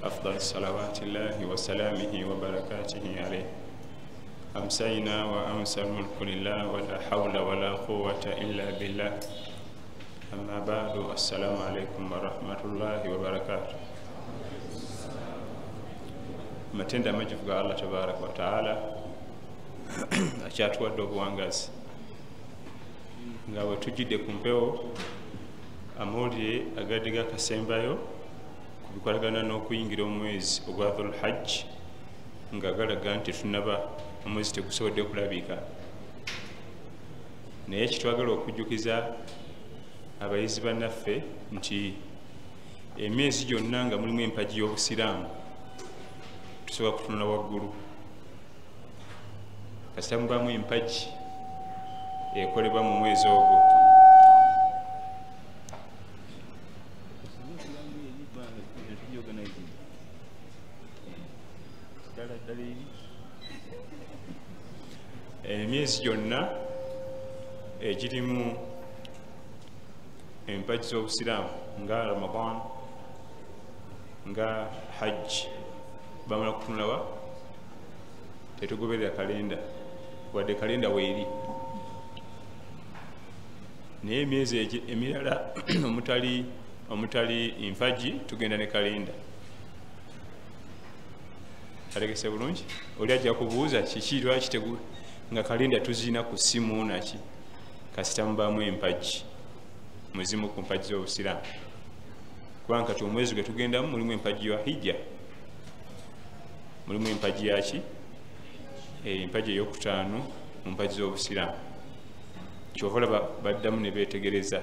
أفضل صلوات الله وسلامه وبركاته عليه. أمسينا وأمسى الملك لله ولا حول ولا قوة إلا بالله. أما بعد، السلام عليكم ورحمة الله وبركاته. Matenda amajivu ga Allah tabaraka wa taala akyatuwadde obuwangazi nga bwe tujjidde ku mpewo amawulire agadde gakasembayo ku bikolagana n'okuyingira omwezi ogwa Dhul Hajj nga galaga nti tunaba omwezi tegusobodde kulabika, naye kitwagala okujjukiza abayizi bannaffe nti emyezi gyonna nga mulimu empagi y'obusiraamu tusobola kutunula waggulu kasita mubaamu empagi ekolebwa mu mwezi ogwo. Emyezi gyonna egirimu empagi z'obusiraamu nga Ramadan nga Hajj bamala kutunulawa tetugoberera kalenda wadde kalenda weeri, naye emyezi emirala omutali empagi tugenda ne kalenda. Alegese bulungi oli ajja kubuuza kiki lwaki nga kalenda tuzina ku simu naki kasita mubaamu empagi muzimu ku mpagi z'obusiraamu, kubanga kati omwezi gwe tugendamu mulimu empagi ya hijja, mulimu empagi yaki empagi ey'okutaano mu mpagi z'obusiraamu. Kyovola baddamu ne beetegereza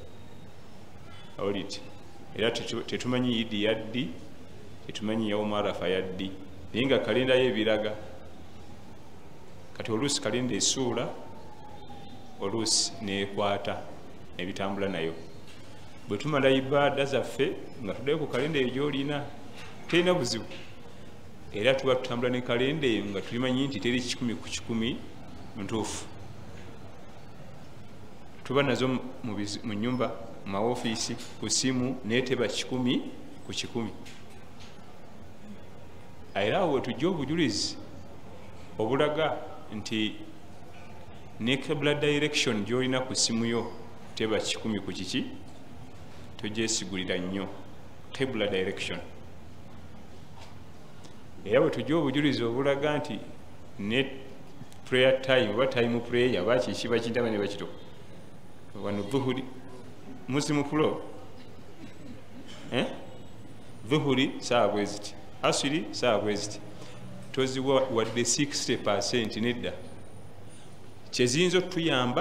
oliti era tetumanyi Idi yaddi, tetumanyi Yawmu Arafa yaddi, naye nga kalenda y'ebiraga. Kati oluusi kalenda esuula, oluusi neekwata ebitambula nayo. Bwe tumala ibaada zaffe nga tuddayo ku kalenda eyo gy'olina terina buzibu, era tuba tutambula ne kalenda eyo nga tulimanyi nti teri 100 ku 100 ntuufu. Tuba nazo mu nnyumba, mu mawofiisi, ku simu, naye teba 100 ku 100. Era awo tujja obujulizi obulaga nti ne Qibla direction gy'olina ku simu yo teba 100 ku kiki, togyesigulira nnyo Qibla direction. Era bwe tujja obujulizi obulaga nti ne prayer time oba time prayer bakiki bakintaba ne bakito wano dhuhuri muslimu pulo dhuhuri saa bweziti, asiri saa bweziti, toziwa wadde 60% nedda. Kyeziyinza otuyamba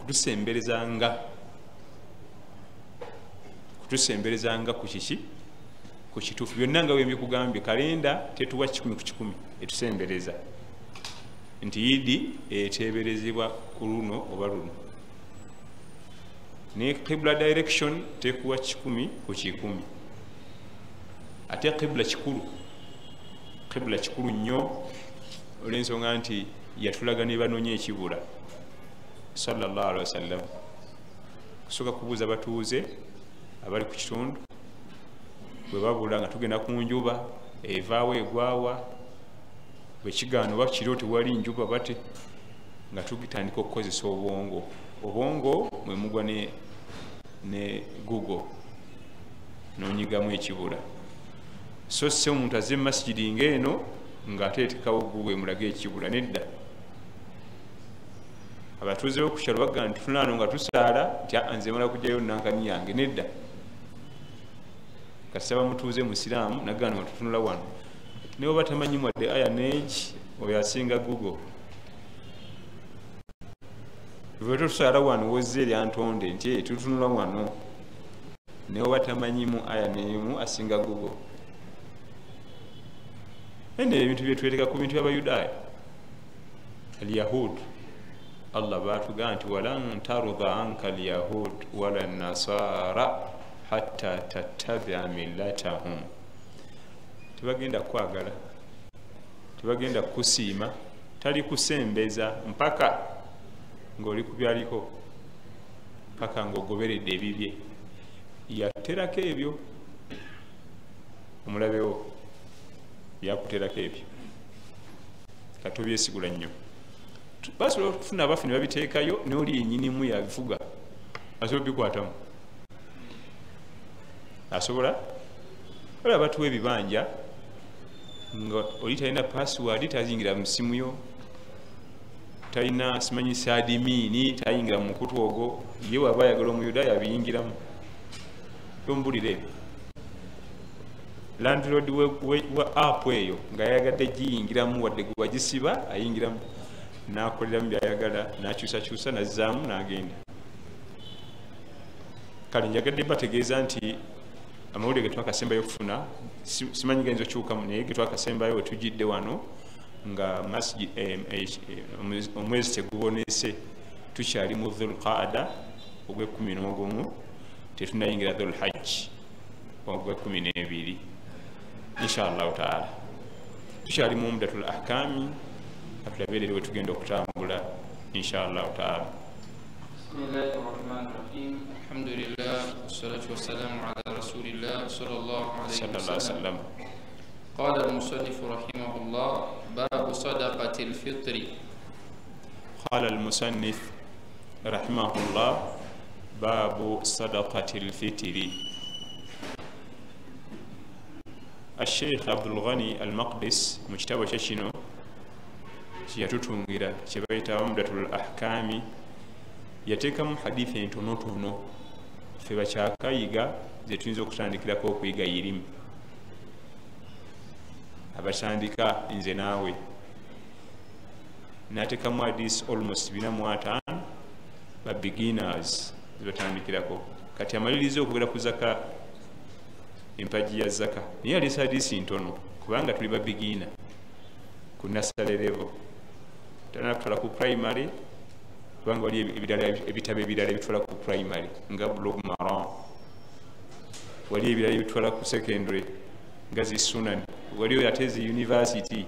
kutusemberezanga ku kiki, ku kituufu. Byonna nga bwe mbikugambye, kalenda tetuwa 100 ku 100 etusembereza nti Idi eteeberezebwa ku luno oba luno, ne Qibla direction tekuwa 100 ku 100. Ate Qibla kikulu nnyo olw'ensonga nti yatulaga ne banoonya ekibula sallallahu alaihi wasallam. Kusooka kubuuza batuuze abali ku kitundu bwe babula nga tugenda ku njuba evaawo egwawa, bwe kigaana oba kiro tewali njuba bate, nga tugitandika okukozesa obwongo. Obwongo mwe mugwa ne Google n'onyigamu ekibula. So se omuntu azze masjidi ng'eno ng'ateetekawo Google emulaga ekibula, nedda. Abatuuze b'okukyalo bagamba nti tunaano nga tusaala nti nze mala kujjayo nankani yange, nedda. Kasita bamutuuze musiraamu nagamba nga tutunula wano, naye oba tamanyi mwadde aya neegi oyo asinga Google. Bwe tusaala wano wozze eryantonde nti tutunula wano, naye oba tamanyimu aya neemu asinga Google. Ene ebintu byetweteeka ku bintu by'Abayudaaya, al-Yahud, Allah baatugamba nti walan tarudha anka al-Yahud wala nasara hatta tattabia millatahum. Tebagenda kwagala, tebagenda kusiima, tali kusembeza mpaka ng'oli ku byaliko, mpaka ng'ogoberedde ebibye. Yaterako ebyo omulabewo byakuterako ebyo kati obyesigula nnyo basobola okufuna abafu ne babiteekayo n'oli yennyinimu yabivuga asobola obikwatamu asobola olaba batuwa ebibanja nga oli talina password tayingira mu simu yo talina simanyi saadimiini tayingira mu mukutu ogwo ye waba ayagala omuyudaaya abiyingiramu tombulira ebyo landlord wa app eyo nga yayagadde giyingiramu wadde gwe wagisiba ayingiramu nakoleramu byayagala nakyusakyusa nazzaamu n'agenda kale njagadde bategeeza nti amawulire ge twakasembayo okufuna simanyi gayinza okyukamu naye ge twakasembayo wetujidde wano nga omwezi tegubonese tukyali mu dhulqaada ogw'11 tetunayingira dhulhajji ogw'12 inshallah taala tukyali mu umdatul ahkami atulabeerere we tugenda okutambula inshallah taala. Bismillahir Rahmanir Rahim. Alhamdulillah wassalatu wassalamu ala rasulillah sallallahu alaihi wasallam. قال المصنف رحمه الله باب صدقة الفطر. قال المصنف رحمه الله باب صدقة الفطر. الشيخ عبد الغني المقدس مجتبى ششنو yatutungira kye bayita umdatul ahkami yateekamu hadithi entonotono ffe bakyakayiga ze tuyinza okutandikirako okuyiga irimu abatandika nze naawe nateekamu hadisi almost 45 ba beginners zebatandikirako kati amaliriza okugera ku zaka empaji ya zaka naye alisa hadisi ntono kubanga tuli ba beginner ku nursery level tanakutwala ku primary kubanga wali ebitabo ebirala ebitwala ku primary nga blog maran wali ebirala ebitwala ku secondary nga zisunan waliyo ate zi university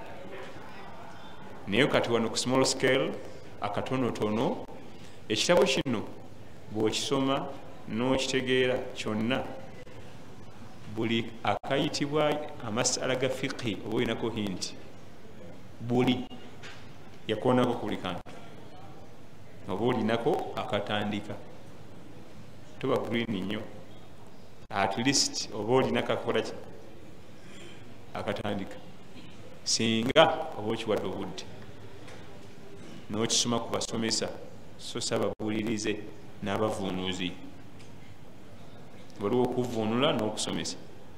naye kati wano ku small scale akatonotono ekitabo kino bw'okisoma n'okitegeera kyonna buli akayitibwa amasala ga fiqhi oba olinako hinti buli yakonako ku buli kantu oba olinako akatandika toba green nnyo at least oba olinako akakolaki akatandika singa oba okiwadde obudde n'okisoma ku basomesa so sababuulirize n'abavuunuzi waliwo okuvuunula n'okusomesa.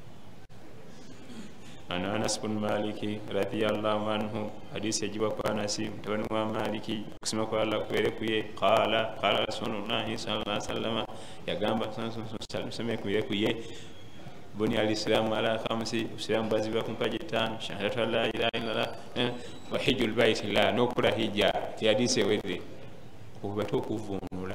عن أنس بن مالك رضي الله عنه حديث يجب أنس متبن مالك قسم الله كويركوي قال رسول الله صلى الله عليه وسلم يا جنب سمع كويركوي بني الإسلام على 5 الإسلام بازيبكم كجتان شهادة لا إله إلا الله وحج البيت لا نكره هجا في حديث وذي وبتو كفونولا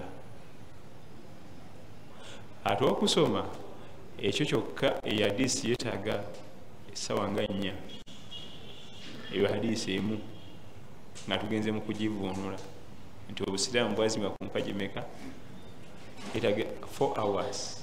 atwa kusoma ekyo kyokka eyadisi yetaaga sawa nga 4 eyo hadisi emu nga tugenze mu kugivuunula nti obusiraamu bwazimba ku mpaji meka yetaaga 4 hours.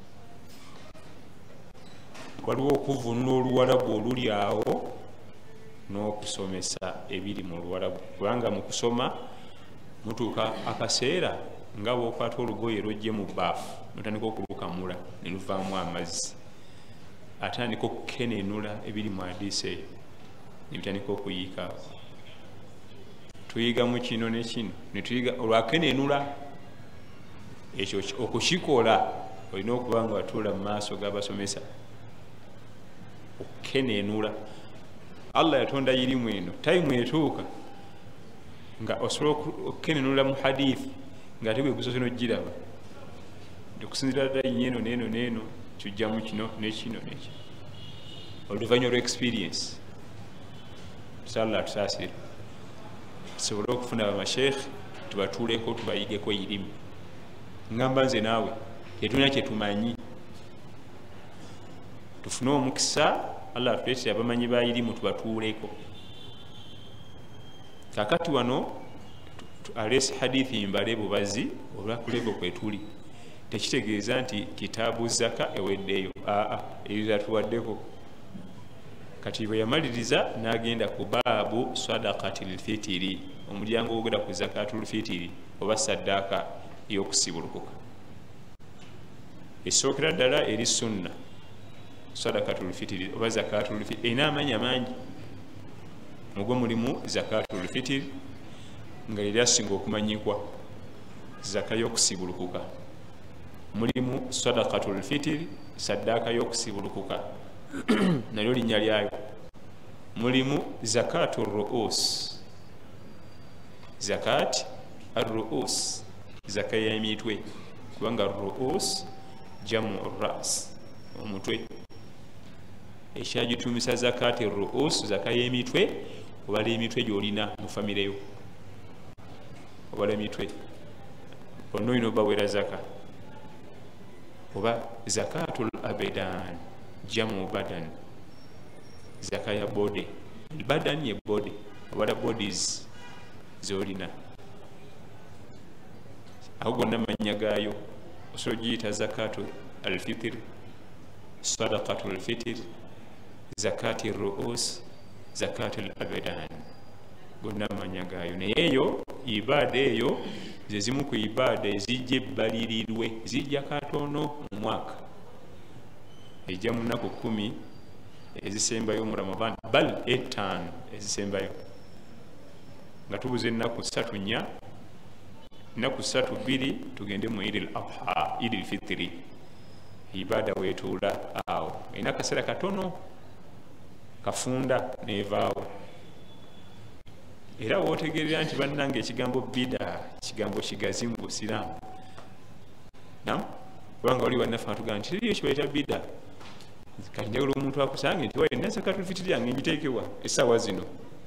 waliwo okuvuunula oluwalabu oluli awo n'okusomesa ebiri mu luwalabu kubanga mu kusoma mutuuka akaseera nga bw'okwata olugoye lwojje mu bbaafu notandika okulukamula ne luvaamu amazzi atandika okukenenula ebiri mu hadisi eyo nebitandika okuyiika. tuyigamu kino ne kino netuyiga olwakenenula ekyo okukikola olina okuba nga watuula mu maaso g'abasomesa okukenenula. Allah yatonda irimu eno tayimu etuuka nga osobola okukenenula mu hadithi nga ate bwegusose nogiraba okusinzira ddala eno neeno kijjamu kino nekino nekino oluvannyuma olw experience. Inshallah tusaasire tusobole okufuna bamasheekhe tubatuuleko tubayigeko irimu. ngamba nze naawe tetulina kyetumanyi tufune omukisa Allah atuleetera abamanyi ba irimu tubatuuleko. kakati wano alesi hadithi mbale bubazi olwakulego kwetuli tekitegeeza nti kitaabu zaka eweddeeyo eyo zatuwaddeko kati bwe yamaliriza n'agenda ku baabu sadaqatil fitiri, omulyango ogenda ku zakatul fitiri oba saddaaka ey'okusibulukuka. Essookera ddala eri sunna sadaqatul fitiri oba zakatul fitiri erina amanya mangi. Mugwo mulimu zakatul fitiri nga liri asinga okumanyikwa zaka y'okusibulukuka, mulimu sadaqatul fitiri saddaaka y'okusibulukuka nalyo linnya lyayo, mulimu zakatul ru'us zakat ar-ru'us zaka y'emitwe, kubanga ru'us jamu ras omutwe. Ekyagituumisa zakati ru'us zaka y'emitwe obala emitwe gy'olina mu famire yo, obala emitwe olina olina obawera zaka. Oba zakatul abedan jamu badan zaka ya bode, badan ye bode obala bodies zolina, aho gonna manya gaayo osobola giyita zakatu alfitiri, sadaqatu alfitiri, zakati ru'us, zakatu abedan, gonna manya gaayo. Naye eyo ibaada eyo ze zimu ku ibaada ezijja ebbalirirwe, zijja katono mu mwaka, ejja mu nnaku 10 ezisembayo mu Ramadan, bal 5 ezisembayo, nga tubuze ennaku 3 nnya, ennaku 3 2 tugende mu Eid al-Adha, Eid al-Fitri, ibaada weetuula awo erina kaseera katono kafunda nevaawo. Era wootegerera nti bannange ekigambo bida kigambo kigazi mu Busiraamu, kubanga wali bannaffe atugamba nti tiriyo kibayita bida. Kati njagala omuntu akusange nti waye zakatul fitiri yange ngiteekewa essaawa zino,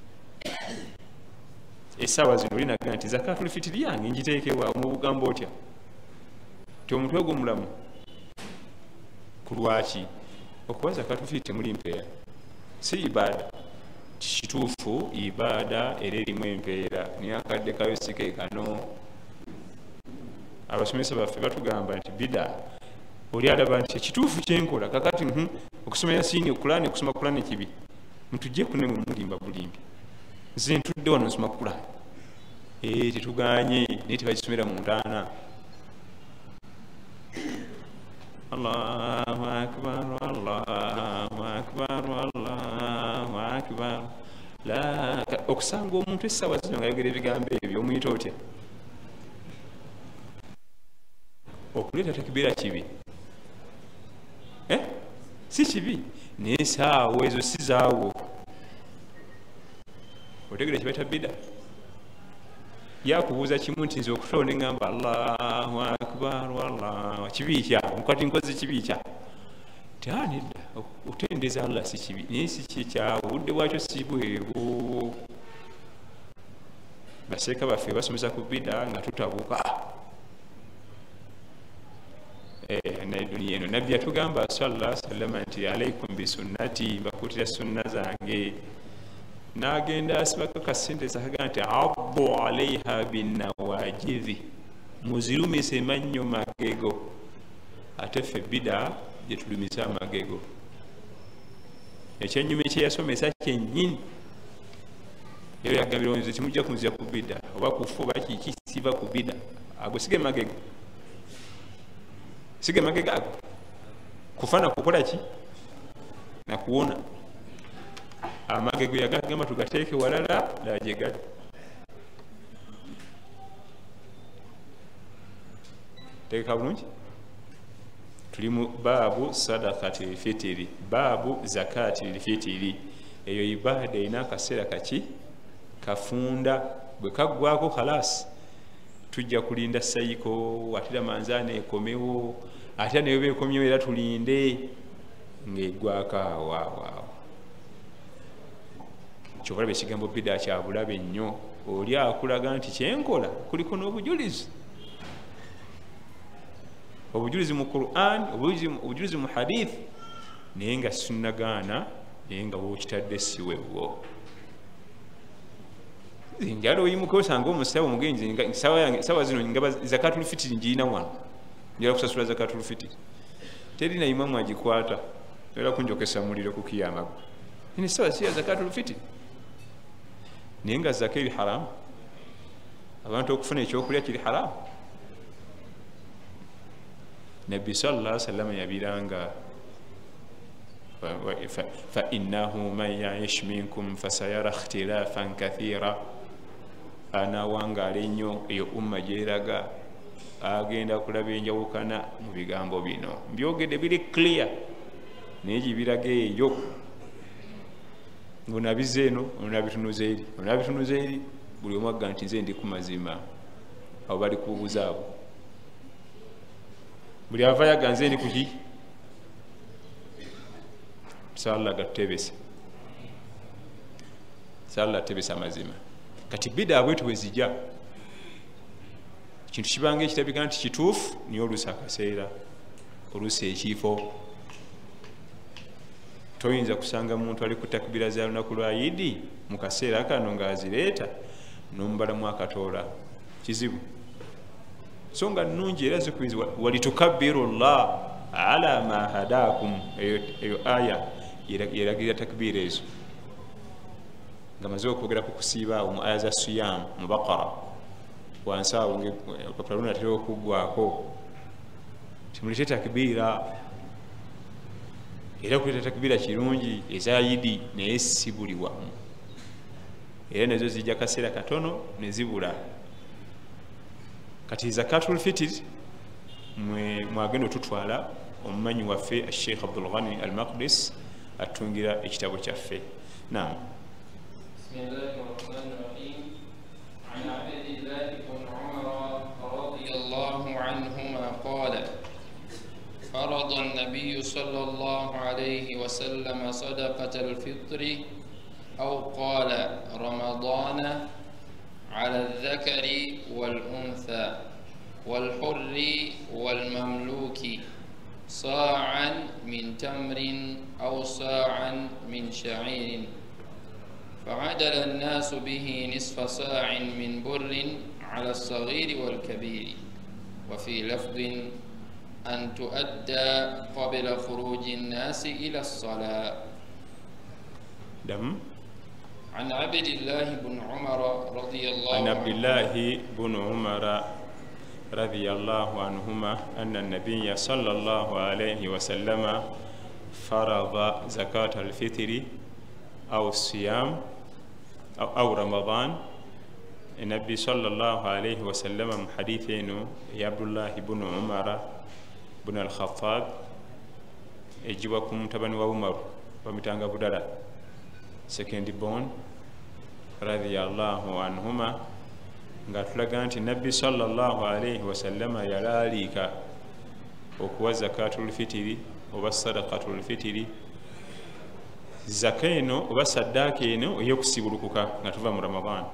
essaawa zino olinaga nti zakatul fitiri yange ngiteekewa mu bugambo otya ti omuntu ogwo mulamu. Ku lwaki? Okuba zakatul fitiri temuli mpeera, si ibaada. Kituufu ibaada era erimu empeera, naye akadde kayo si ke kano. Abasomesa baffe batugamba nti bida oli alaba nti ekituufu kyenkola kakati okusoma Yasiini Kurani, okusoma Kurani kibi, mutujje kune mwe mulimba bulimbi, nze ntudde wano nsoma Kurani tetuganye naye tebakisomera mu ntaana. Allahu akbar Allahu akbar Allahu akbar. Okusanga omuntu essaawa zino nga yogera ebigambo ebyo omuyita otya? Okuleeta takibira kibi, si kibi, naye essaawa ezo si zaawo. Otegera kibaita bida. Yakubuuza kimu nti nze okutola ne ngamba Allahu akbar wallahu kibi kya mukati nkoze kibi kya nedda. Otendeza Allah si kibi naye si kikyawo, budde bwakyo si bwebwo. Baseeka baffe basomesa ku bida nga tutabuka naye duniya eno. Nabbi yatugamba sallallahu alaihi wasallam nti alaikum bisunnati, mbakutira sunna zange. N'agenda asibako kasentesi akaga nti abbu alaiha binnawajizi, muzirumise mannyo magego. Ate ffe bida gye tulumisa amagego. Ekyennyuma ekyeyasomesa kyennyini era yagambira nze kimujja kunzira ku bida oba kufa oba kiki siva ku bida. Ago sige magego, sige magego ago kufana kukola ki na kuwona. Amagego yagagamba tugateeke walala lajegali. Teeka bulungi. Tuli mu baabu sadaqati fitiri, baabu zakati fitiri. Eyo ibaada erina akaseera kaki kafunda, bwe kaggwako khalas tujja kulinda sayiko, atira manzaana ekomewo, ate nayo beekomyewo era tulinde ng'eggwako awo. Kyobalaba ekigambo bida kya bulabe nnyo. Oli akulaga nti kyenkola kuliko n'obujulizi, obujulizi mu Quran, obujulizi mu hadith, naye nga sunnagaana, naye nga wookitadde si webwo. Njala oyimuka osanga omusawo mugenzi sawa zino ngaba zakatul fitiri ngiina wano, njala kusasula zakatul fitiri, terina imamu agikwata, era kunjokesa muliro ku kiyamago. ini sawa si zakatul fitri naye nga zaka eri haramu abantu okufuna ekyokulya kiri haramu nabbi sallallahu alaihi wasallam yabiranga fa innahu man ya'ish minkum fasayara ikhtilafan kathira ana wangala ennyo eyo umma gyeraga agenda kulaba enjawukana mu bigambo bino mbyogedde biri clear naye gibiraga eyo ngonabize eno onabitunuza eri buli omu agga nti nze ndi ku mazima abo bali kubuuza abo buli ava yaga nze ndi kuki salla gatutebesa salla atebesa amazima kati bida bwetu bwezijja kintu kibanga ekitabika nti kituufu niye oluusi akaseera oluusi ekifo toyinza kusanga muntu ali ku takbira za lunaku lwa yidi mu kaseera kano ng'azireeta n'omubalamu akatoola kizibu so nga nnungi era zikubizibwa walitukabbiru llah ala ma hadakum eyo aya yeragirira takbira ezo nga maze okwogera ku kusiiba awo mu aya za siyam mu baqara wansi awo olupapula luno atera okuggwako timulete takbira era kuleta takbira kirungi eza yidi naye si buli wamu era nazo zijja kaseera katono ne zibula kati zakatul fitri mwagenda otutwala omumanyi waffe Sheikh Abdul Ghani al-Maqdis atungira ekitabo kyaffe naam Bismillahirrahmanirrahim an Abdillah ibn Umar radiyallahu anhuma qala فرض النبي صلى الله عليه وسلم صدقة الفطر أو قال رمضان على الذكر والأنثى والحر والمملوك صاعا من تمر أو صاعا من شعير فعدل الناس به نصف صاع من بر على الصغير والكبير وفي لفظ أن تؤدى قبل خروج الناس إلى الصلاة دم عن عبد الله بن عمر رضي الله عن عبد الله بن عمر رضي الله عنهما أن النبي صلى الله عليه وسلم فرض زكاة الفطر أو الصيام أو رمضان النبي صلى الله عليه وسلم حديثين يا عبد الله بن عمر بن الخطاب ejibaku mutabani wa Umar bamitanga budala second born radiyallahu anhuma nga tulaga nti nabbi sallallahu alayhi wasallama yalalika okuwa zakatul fitiri oba sadaqatul fitiri zaka eno oba saddaaka eno eyokusibulukuka nga tuva mu Ramadan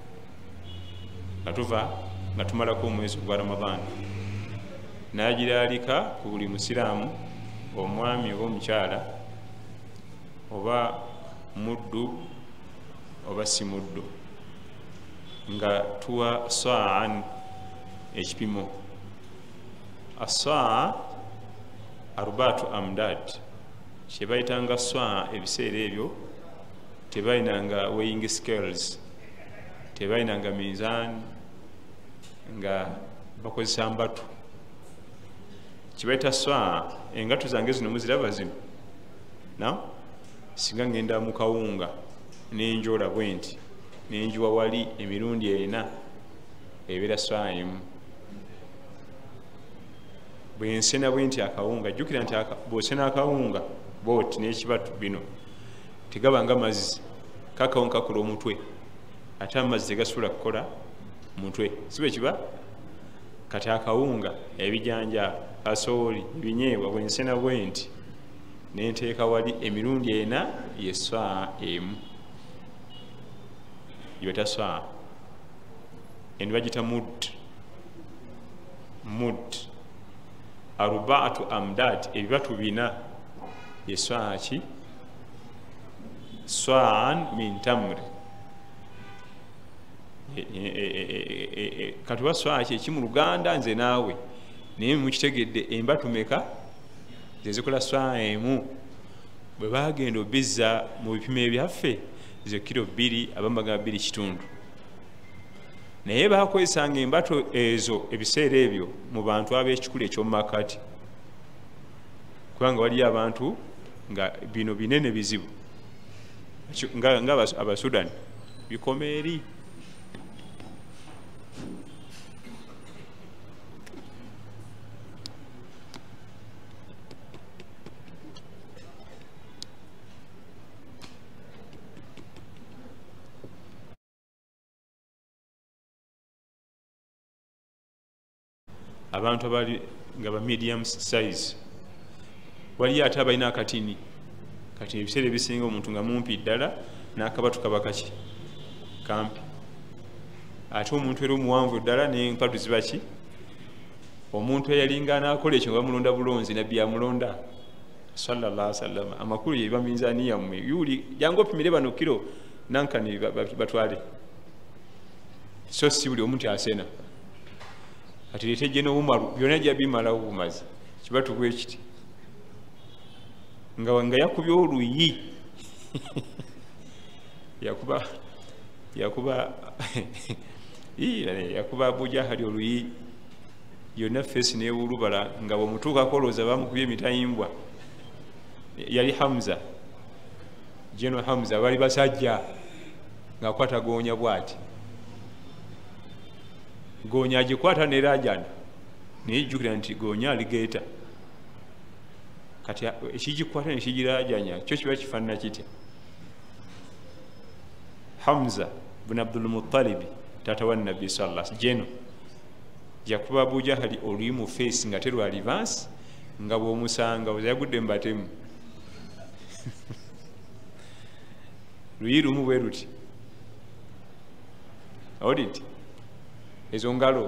nga tumalako omwezi gwa Ramadan nagilalika ku buli musiraamu omwami oba omukyala oba muddu oba si muddu nga tuwa sa'an ekipimo as-sa'a arba'atu amdad kyebayitanga sa'a ebiseera ebyo tebayinanga weighing scales tebayinanga mizan nga bakozesa mbatu kibaita sa'a engatu zange zino muziraba zino singa ngenda mu kawunga nenjola bwenti nenjuwa wali emirundi 4 ebeera sa'a emu bwensena bwenti akawunga jjukira nti bwosena akawunga boti n'ekibatu bino tegabanga mazzi kakawunga kakula omutwe ate amazzi tegasobola kukola mutwe sibe kiba kati akawunga ebijanja kasooli ebinyeebwa bwensena bwenti nenteeka wali emirundi 4 yesaa emu yota saa eno bagita mud arba'atu amdad ebibatu 4 yesaa ki sa'an min tamr katuwa saa ki ekimu Luganda nze naawe naye mukitegedde embatu meka zezikola saa emu bwe bagenda obizza mu bipimo ebyaffe zo kilo 2 abamu bagamba 2.5 naye bakozesanga embato ezo ebiseera ebyo mu bantu ab'ekikula ekyomumakati kubanga waliyo abantu nga bino binene bizibu nga abasudani bikoma eri abantu abali nga ba medium size waliyo ate abalina akatini kati ebiseera ebisinga omuntu nga mumpi ddala n'akabatu kaba kaki kampi ate omuntu era omuwanvu ddala n'empatu ziba ki omuntu eyalinga n'akola ekyo nga bamulonda bulonzi nabbi yamulonda sallallahu alaihi wasallam amakulu ye baminzaani yammwe yuli jangu opimire bano kiro nankani batwale so si buli omuntu asena ati leteje n'obumalu byonna jja bimalawo bumazi kibatu bwe kiti nga yakubye oluyi yakuba Abujahali oluyi yonna fesi n'ewulubala nga bwemutuuka kolooza bamukubye emitayimbwa yali Hamza Jeno Hamza bali basajja ng'akwata goonya bw'ati goonya agikwata nerajana neyijjukira nti goonya aligeeta kati ekigikwata nekigirajanya kyo kiba kifaanana kitya Hamza bin Abdul Muttalib taata wa Nabbi sallallahu alaihi wasallam Jeno yakuba Abujahali oluyi mu face nga terwa advance nga bw'omusanga yagudde mbatemu luyi lumu bwe luti audit ezo ngalo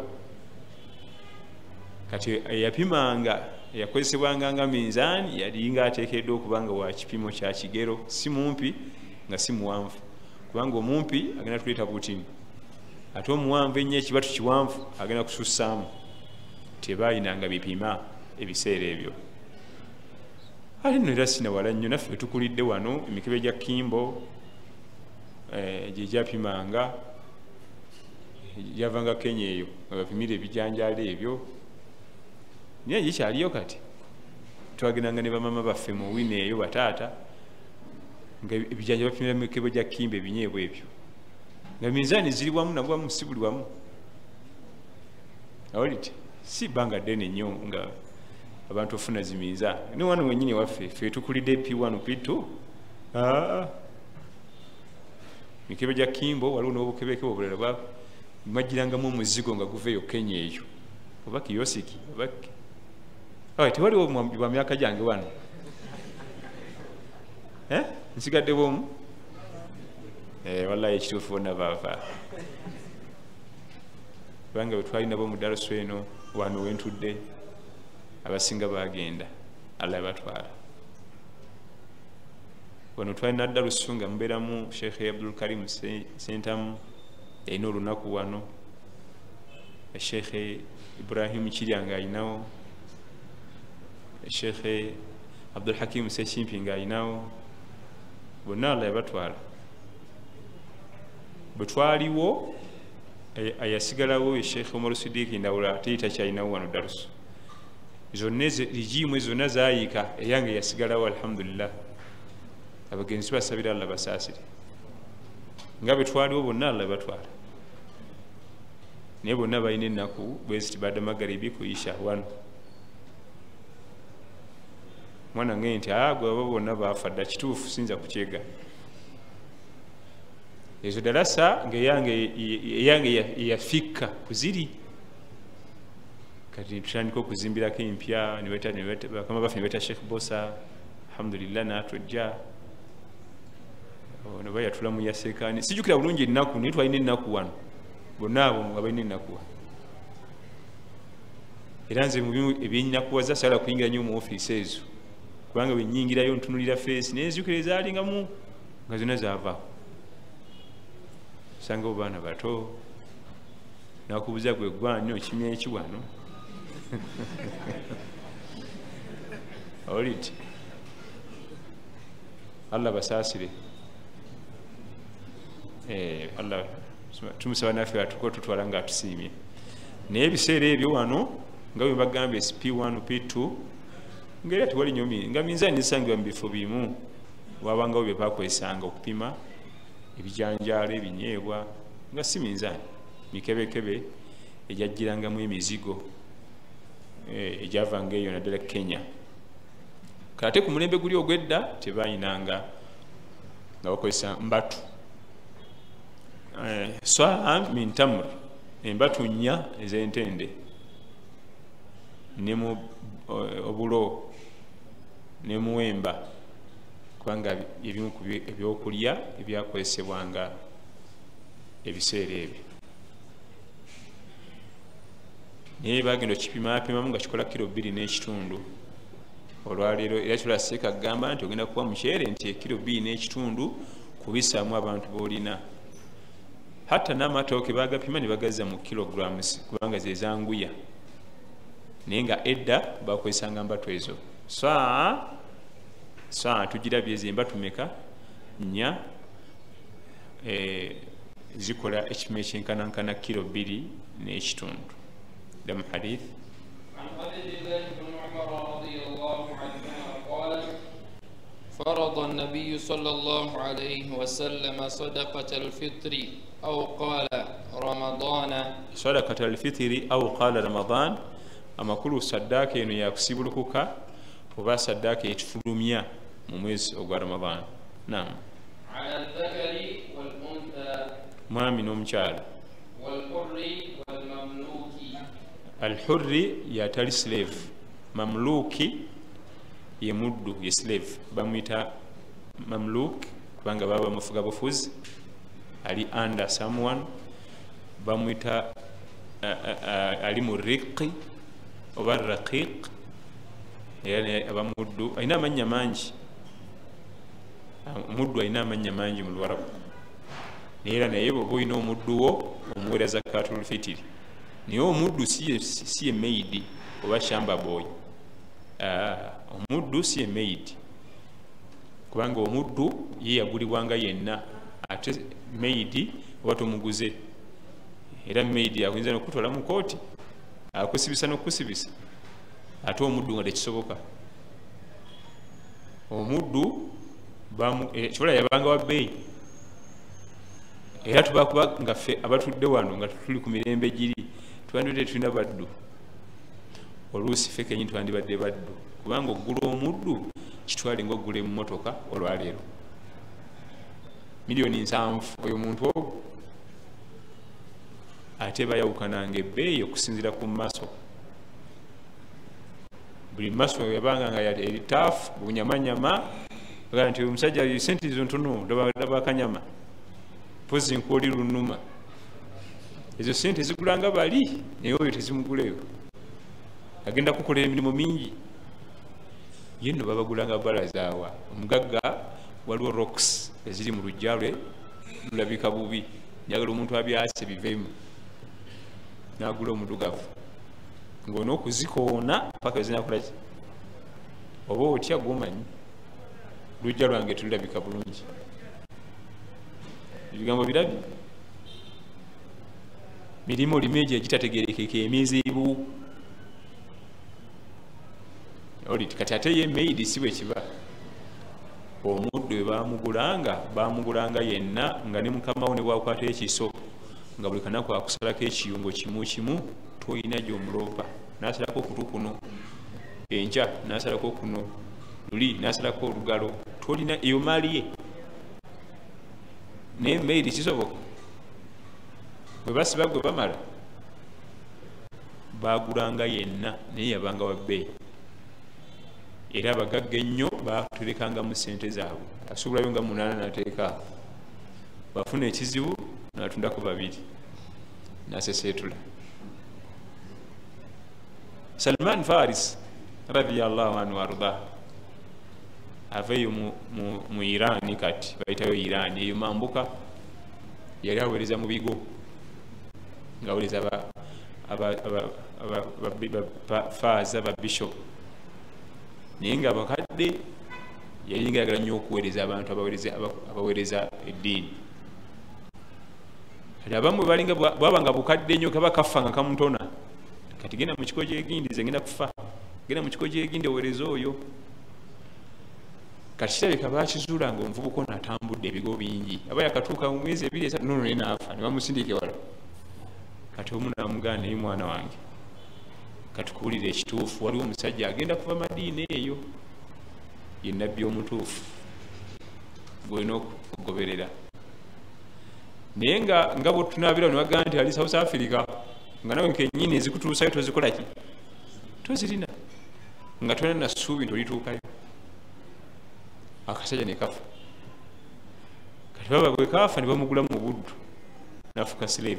kati yapimanga yakozesebwanga nga minzaani yalinga ateekeddwa okubanga wa kipimo kya kigero si mumpi nga si muwanvu kubanga omumpi agenda tuleeta butini ate omuwanvu ennyo ekibatu kiwanvu agenda kusussaamu tebaayinanga bipima ebiseera ebyo ate nno era sinawala nnyo naffe tukulidde wano emikebe gya Kimbo gye gyapimanga yavanga Kenya eyo abapimira ebijanjaalo ebyo naye gikyaliyo kati twagendanga ne bamama baffe mu wina eyo bataata nga ebijanja bapimira mu mikebe gya Kimbo ebinyeebwa ebyo nga minzaani ziri wamu nabwamu si buli wamu awulite si bbanga ddene nnyo nga abantu ofuna ziminza ne wano wennyini waffe ffe tukulidde P1 P2 mikebe gya Kimbo waliwo n'obukebekebe obulala bwa majirangamu omuzigo nga guveeyo Kenya eyo oba kiyosiki oba tewaliwo bwa myaka gyange wano nsigadde bwomu wallahi ekituufu bonna baava kubanga bwe twalina bo mu darusu eno wano wentudde abasinga bagenda Allah yabatwala wano twalina darusu nga mubeeramu Sheikh Abdul Karim Sentamu eno olunaku wano Sheikh Ibrahim Kiryanga ayinawo Sheikh Abdul Hakim Sekimpi nga ayinawo bonna Allah yabatwala bwe twaliwo ayasigalawo Sheikh Omar Siddiq Ndawula teyita kyalinawo wano darusu zonna rigimu zonna zaayika eyange yasigalawo alhamdulillah abagenzi basabira Allah basaasire nga bwe twaliwo bonna Allah batwala naye bonna balina ennaku bweziti badda magaribi kuyisha wano mwana ng'e nti gwe aba bonna baafa dda kituufu sinza kukyega ezo darasa eyange yafikka kuziri kati tutandika okuzimbirako empya bakama baffe nebeta Sheikh Bosa alhamdulillah natwejja neba yatula mu yasekani sijukira bulungi ennaku naye twalina ennaku wano bonna abo nga balina ennaku wano era nze mu ebyennakuwaza sala kuyingira nnyo mu ofiisi ezo kubanga bwe nnyingirayo ntunulira feesi nenzijukira ezaalingamu nga zonna zaavaawo sanga obaana bato nakubuza gwe gwani okimya eki wano oliti Allah basaasire. Allah tumusaba naffe atuko tutwala nga atusiimye. Naye ebiseera ebyo wano nga bwe bagambye P1 P2 ng'era tewali nyomi nga minzaani zisangibwa mu bifo bimu wabangawo bye bakozesanga okupima ebijanjaalo ebinyeebwa nga si minzaani mikebekebe egyajjirangamu emizigo egyavanga eyo naddala Kenya. Kate ku mulembe guli ogw'edda tebayinanga nga bakozesa mbatu. Swaa min tamr, embatu nnya ez'entende ne mu obulo ne muwemba, kubanga ebimu ku ebyokulya ebyakozesebwanga ebiseera ebyo. Naye bagenda okipimapimamu nga kikola kilo 2.5 olwaleero, era Kyolasseeka agamba nti ogenda kuba mukyere nti kilo 2.5 kubisaamu abantu boolina. Hatta n'amatooke bagapima ne bagazza mu kilograms kubanga ze zanguya, naye nga edda bakozesanga mbatu ezo. Saa tugirabye ezembatu meka nnya zikola ekipimo ekyenkanankana kilo 2.5. دم حديث عن عبد الله بن عمر رضي الله عنهما قال فرض النبي صلى الله عليه وسلم صدقة الفطر أو قال رمضان. صدقة الفطر أو قال رمضان أما كل صداك إنه يكسب لكوكا وبا صداك يتفلميا مميز أو رمضان. نعم. على الذكر والأنثى ما منهم شال. والحر والمملوك. Al-hurri yatali slave, mamluki ye muddu ye slave, bamwita mamluk kubanga baba mufuga bufuzi ali under someone, bamwita ali muriqi oba raqiq, era abamuddu alina amannya mangi. Omuddu alina amannya mangi mu Luwarabu, era naye bw'oba olina omuddu wo omuweera zakatul fitiri. Naye omuddu si ye maid oba shamba boy. Omuddu si ye maid, kubanga omuddu ye yagulibwanga yenna, ate maid oba tomuguze. Era maid akuyinza n'okutwala mu kooti akusibisa n'okusibisa, ate omuddu nga tekisoboka. Omuddu kibola yabanga wa bbeeyi, era tubakuba nga ffe abatudde wano nga tuli ku mirembe giri twandibadde tulina baddu. Oluusi ffe kennyini twandibadde baddu, kubanga oggula omuddu kitwale ng'oggula emmotoka olwaleero. Miliyoni 7 oyo muntu ogwo, ate bayawukananga ebbeeyi okusinziira ku maso. Buli maso yabanga nga eri taafu bunyamanyama, aga nti omusajja sente izo ntono laba akanyama pozi nkwoli lunuma. Ezo sente zigulanga bali naye oyo tezimuguleyo, agenda kukola emirimu mingi. Ye nno babagulanga balazaawa. Omugagga waliwo rocks eziri mu lujja lwe lulabika bubi, njagala omuntu abyase biveemu, n'agula omuddugavu ng'ona okuzikoona paka ezinakolaki oba otya gwomanyi. Lujja lwange tululabika bulungi. Ebigambo birabye. Mirimu limeji egitategerekeka emizibu. Oli kati ate ye maid si bwe kiba. Omuddu bamugulanga yenna nga ne mukama we ne bwakwata ekiso nga buli kanaku akusalako ekiyungo kimu kimu, toyina gy'omuloopa. N'asalako okutu kuno enkya, n'asalako kuno luli, n'asalako olugalo, tolina eyo maali ye. Naye maid kisoboka. Bwe basiba gwe bamala bagulanga yenna, naye yabanga wa bbeeyi. Era abagagga ennyo baterekanga mu ssente zaabwe, asobola nga 8 n'ateeka, bafuna ekizibu n'atundako 2 n'aseseetula. Salman Faris radiyallahu anhu arda aveeyo mu Iran, kati bayitayo Iran, eyo mambuka yali aweereza mu bigo ng'aweereza faaza ba bishop, naye nga bakadde yalinga ayagala nnyo okuweereza abantu abaweereza eddiini. Kati abamu balinga bwabanga bukadde nnyo kaba kafa nga kamutona, kati genda mu kiko gyegindi ze ngenda kufa, genda mu kiko gyegindi oweereza oyo. Kati kirabika bakizuula nga omuvubuka ono atambudde ebigo bingi, aba yakatuuka mu myezi 2-3 nono naye naafa, ne bamusindike wala. Kati omu n'amugamba naye mwana wange katukuwulire ekituufu, waliwo omusajja agenda kuva Madiina eyo, ye nabbi omutuufu gwolina okugoberera. Naye nga bwe tunaabira ne bagamba nti ali South Africa, nga nawe kennyini ezikutuusayo tozikola ki? Tozirina, nga tolina na ssuubi nti olituukayo. Akasajja ne kafa. Kati baba bwe kafa ne bamugula mu buddu n'afuka slave,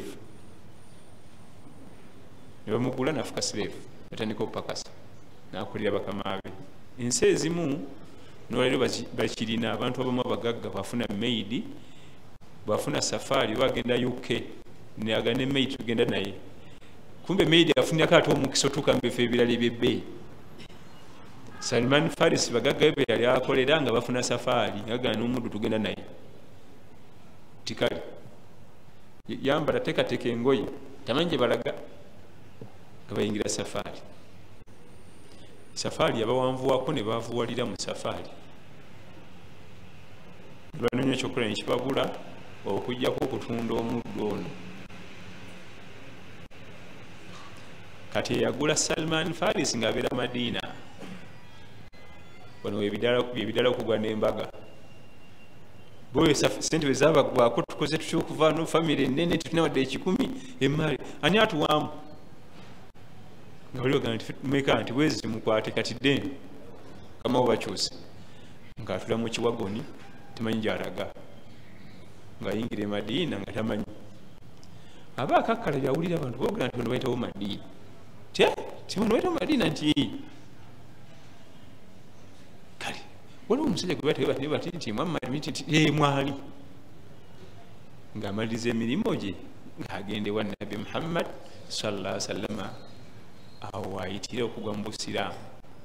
ne bamugula n'afuka slave, batandika okupakasa n'akulira bakama be. Ensi ezimu n'olwaleero bakirina abantu abamu abagagga bafuna maid, bafuna safari bagenda UK neagana ne maid tugenda naye, kumbe maid afunira ate omukisa otuuka mu bifo ebirala eby'ebbeeyi. Salman Faris bagagga be yali akolera nga bafuna safari agana n'omuntu tugenda naye tikali yambala teekateeka engoye tamanyi gye balaga nga bayingira safari. Safari yabawanvuwako ne bavuwalira mu safari, ne banoonya ekyokukola ne kibabula okugjako okutunda omuddo ono. Kati eyagula Salman Faris ng'abeera Madiina, wano ebidala okugwa n'embaga. Boye sente bwe zaabagwako tukoze tutya okuva no famire ennene tulina wadde 10 emmale ani atuwaamu? Nga bali bagamba nti meka nti bwezi mukwate kati ddeni kama obakyuse, ng'atula mu kiwagoni tamanyi gy'alaga, ng'ayingira e Madiina nga tamanyi. Aba akakkala byawulira abantu boogera nti bano bayitawo Madiina, ti bano bayitawo Madiina nti kale waliwo omusajja gwe bati nti mwali ng'amaliriza emirimu gye ng'agenda ewa Nabbi Muhammad sallallahu alaihi wasallam, awo waayitira okugwa mu Busiraamu.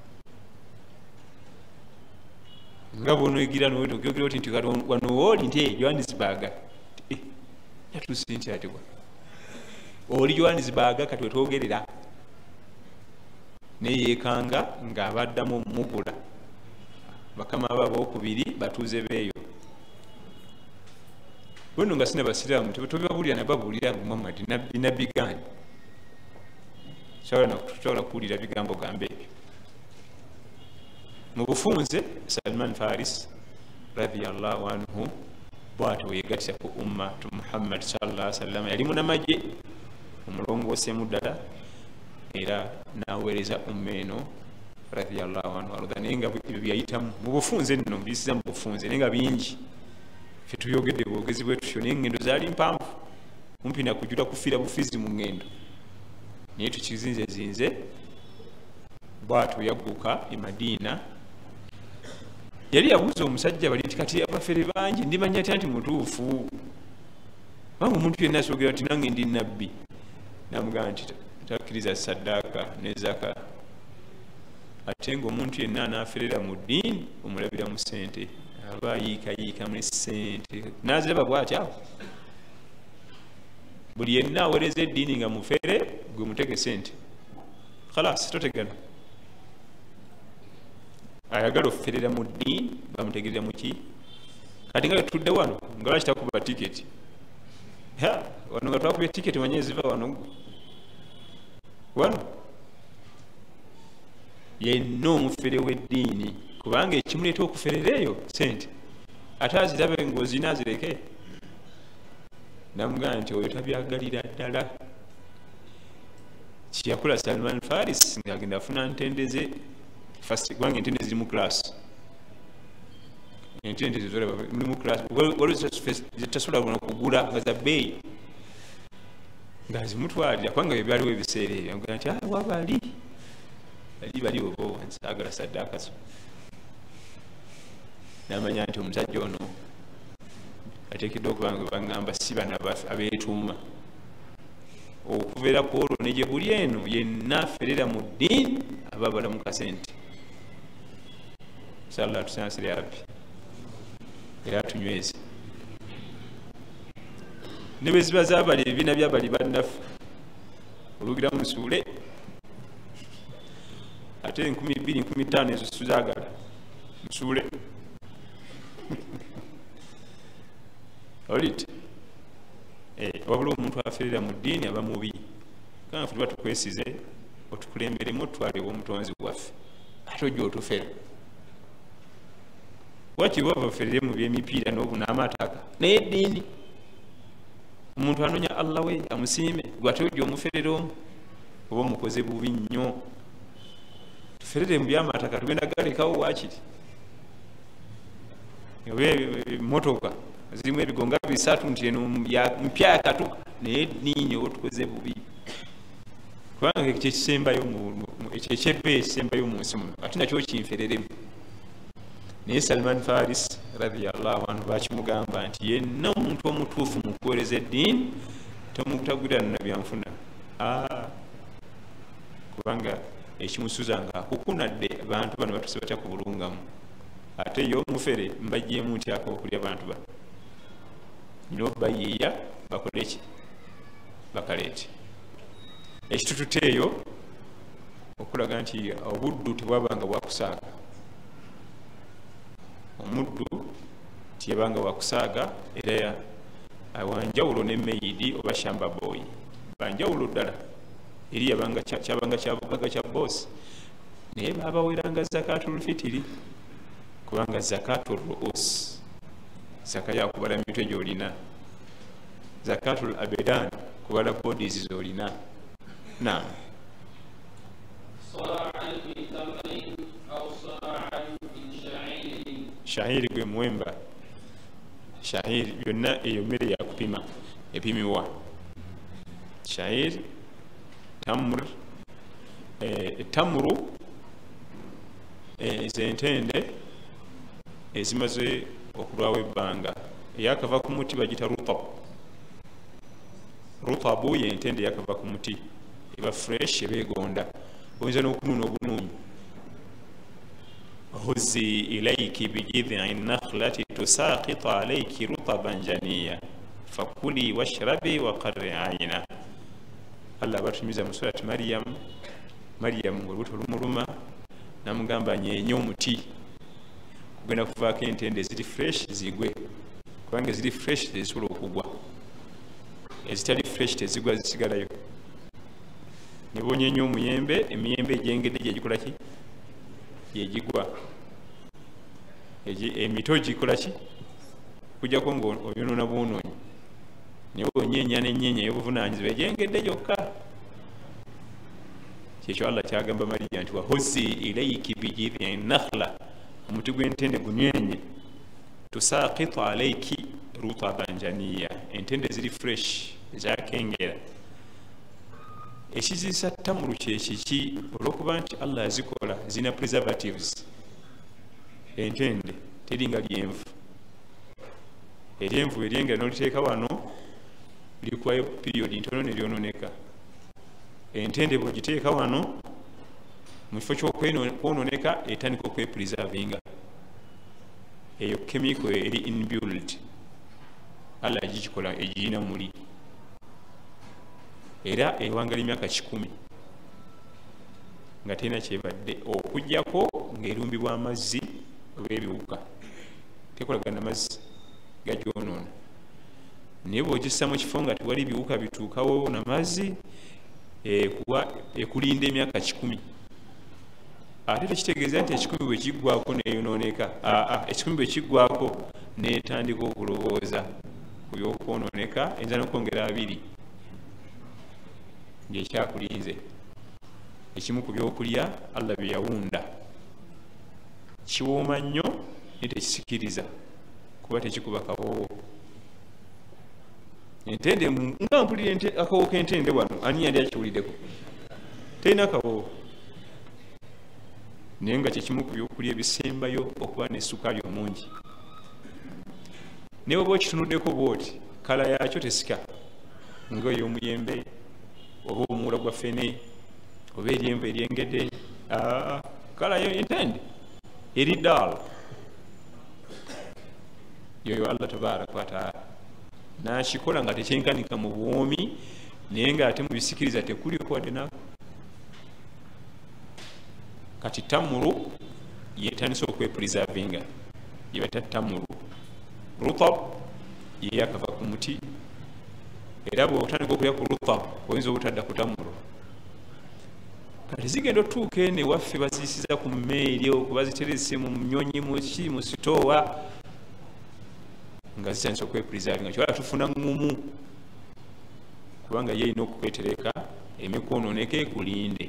Nga bw'onooyigira n'ogyogera oti nti wano wooli nti Johannesburg, yatuuse nti ate oli Johannesburg kati wetwogerera, naye yeekanga ng'abaddamu mugula bakama abookubiri batuuze beeyo. Bono nga sina basiraamu tobibabulira nababuulira nga Muhammad nabbi gani, sobola kuwulira bigambo gambe ebyo. Mu bufunze Salman Faris radiyallahu anhu bw'atyo weegattisa ku umma tu Muhammad sallallahu alaihi wasallam, yali munamagye omulongooseemu ddala era n'aweereza umma eno radiyallahu anhu arda. Naye nga byayitamu mu bufunze nno biyisiza mu bufunze, naye nga bingi ffe tuyogedde bwogezi bwe tutyo, naye engendo zaali mpanvu kumpi na kujula kufiira bufizi mu ngendo, naye tukizinzezinze. Bw'atyo yagguka e Madiina. Yali yabuuza omusajja bali nti kati abafere bangi ndimanya atya nti mutuufu, banga omuntu yenna asoogera nti nange ndi nabbi. Namugamba nti takkiriza saddaaka ne zaka, ate ng'omuntu yenna anaaferera mu ddiini omulabira mu ssente, aba ayiikayiika mu ssente n'aziraba bw'atyawo. Buli yenna aweereza eddiini nga mufere gwe mutege ssente, khalas totegana. Ayagala oferera mu ddiini bamutegerera mu ki? Kati nga tutudde wano nga lwaki takuba tiketi? Wano nga twakubye tiketi manye eziva wano yenna omufere w'eddiini, kubanga ekimuleeta okuferera eyo ssente, ate azirabe ng'ozina azireke. Namugamba nti oyo tabyagalira ddala. Kiyakola Salman Faris ng'agenda afuna ntendeze first kubanga entende ziri mu class, entende zizolaba muri mu class waliwo zitasobola kugula nga za bbeeyi nga zimutwalira, kubanga bye byaliwo ebiseera ebyo. Amugamba nti wabali bali oba nsaagala saddaaka zo. N'amanya nti omusajja ono ateekeddwa okuba nga bagamba si bano abeetuuma. Okubeera ku olwo ne gye buli eno yenna aferera mu ddiini aba abala mu kasente. sallallahu tusansire rabbi era tunyweze ne bwe ziba zabali ebibiina byabali bannaffe olugira musuule ate 2025 ezo tuzagala musuule olite wabula omuntu aferera mu ddiini aba mubi kana ffe tuba tukwesize otukulemberemu otutwalewo omutonzi waffe ate ojja otufera wakiba baferere mu byemipiira n'amataka naye eddiini omuntu anonya allah we amusiime gwate ojja omuferera omu oba omukoze bubi nnyo tuferere mu byamataka tugenda galekawo wakiri oba emotoka zirimu ebigonga bisatu nti eno mpya yakatu naye eddiini oba tukoze bubi kubanga ekyekisembayo ekyebbe ekisembayo mu nsi muno ate nakyo kinfereremu naye Salman Faris radiyallahu anhu bakimugamba nti yenna omuntu omutuufu mu kuweereza eddiini tomutagulira nabyanfuna kubanga ekimusuza nga akukunadde abantu bano batuse batya kubulungamu ate ye omufere mbajjeemu ntyako okulya abantu bano nina okubayiiya bakole ki bakaleete ekitututa eyo okulaga nti obuddu tebwabanga bwakusaaga omuddu tiyabanga wakusaaga era wanjawulo ne meidi oba shamba boy banjawulo ddala eri kyabanga kyabugaga kya bosi naye babaweranga zakatul fitiri kubanga zakatul ruus zaka yakubala mitwe gyolina zakatul abedan kubala bodies zolina naam shahiri gwe muwemba shahiri yonna eyo mmere yakupima epimiwa shahiri tamur tamuru zentende ezimaze okulwawo ebbanga eyakava ku muti bagita rutabu yentende yakava ku muti eba fresh ebeegonda oyinza n'okununa obunuunyi huzi ilaiki bijidhi nakhlati tusaqit alayki rutaban janiya fakuli washrabi waqarri ayna Allah batumiza mu surati Maryam ng'olubuto lumuluma namugamba nyenye omuti kugenda kuvaako entende ziri fresh zigwe kubanga eziri fresh tezisobola okugwa ezitali fresh tezigwa zisigalayo ne bonyenya omuyembe emiyembe egyengedde gyegikola ki gyegigwa emito gikola ki kujjako ng'oyonoona bwonoonyi naye onyenya nenyenya ey'obuvunanyizibwa egyengedde gyokka kyekyo Allah kyagamba Maryam nti wahuzi ilaiki bijidhi nakhla omuti gw'entende gunyenye tusaqitu alayki rutaban janiya entende ziri fresh zakengera ekizisa tamuru kyekiki olwokuba nti Allah azikola zina preservatives entende teringa lyenvu eryenvu eryengera noliteeka wano likuwayo period ntono neryononeka entende bwegiteeka wano mu kifo ky'okwononeka etandika okwepreservinga eyo chemical eri inbuilt Allah agikikola egirina muli era ewangala emyaka 10 nga terina kyebadde okujjako ng'erumbibwa amazzi oba ebiwuka tekolagana mazzi gagyonoona naye bw'ogissa mu kifo nga tewali biwuka bituukawo n'amazzi ekulinda emyaka 10 ate tekitegeeza nti 10 bwe kiggwako neyonooneka ekikumi bwe kiggwako netandika okulowooza ku byokwonooneka eyinza n'okwongera 2 ng'ekyakulinze ekimu ku byokulya Allah bye yawunda kiwooma nnyo naye tekisikiriza kuba tekikuba kawoowo entende nga mpulira akawoowo k'entende wano ani yali akiwuliddeko terina kawoowo naye nga kyekimu ku byokulya ebisembayo okuba ne sukaali omungi naye oba okitunuddeko bwoti kala yakyo tesika ng'ey'omuyembe oba omuwula gwa fene oba eryenvu eryengedde kala yo entende eridal yoyo Allah tabaraka wa taala nakikola nga tekyenkanika mu bwomi naye nga ate mubisikiriza tekuliko wadde nako. Kati tamuru yetandisa okwepreservinga yebata tamuru. Rutab yeyakava ku muti era bwotandika okulya ku rutab oyinza obutadda ku tamuru. Kati zigenda otuuka ene waffe baziyisiza ku mmeeri okuba ziterese mu mnyonyi muki mu sitoowa nga zitandisa okwepreservinga kiwala tufuna ngumu kubanga ye erina okukwetereka emikoononeka ekulinde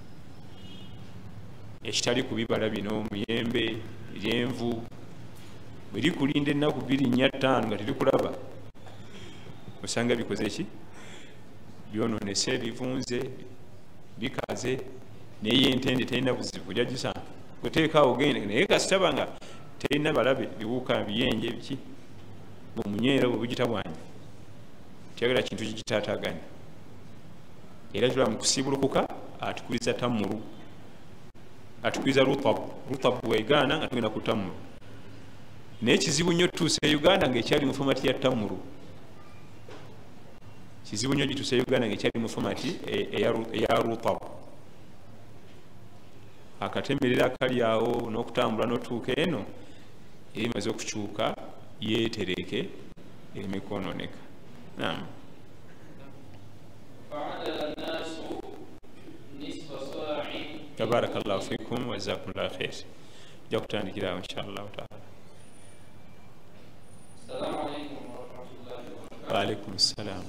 ekitali ku bibala bino muyembe eryenvu bwe likulinda ennaku 2 4 5 nga terikulaba osanga bikoze ki byononese bivunze bikaze naye entende terina buzibu ojja gisanga oteekaawo ogende naye kasitaba nga terina balabe biwuka biyenje biki bwemunyeera bwe bugitabwanya tyagala kintu kigitaataganya era tulaba mu kusiibulukuka atukuliza tamuru atukuliza rutabu wegaana nga tugenda ku tamuru naye kizibu nnyo tutuuse e Uganda ngaekyali mu fomati ya tamuru. Kizibu nnyo gituuse e Uganda ngaekyali mu fomati eya rutabu. Akatemerera akali awo n'okutambula n'otuuka eno erimaze okukyuka yeetereke emikoononeka. Naam. Tabarakallahu fikum wa jazakumullahu khair. Jja kutandikira awo inshallah taala. Assalamu alaykum wa rahmatullahi wa barakatuh. Wa alaykum assalam.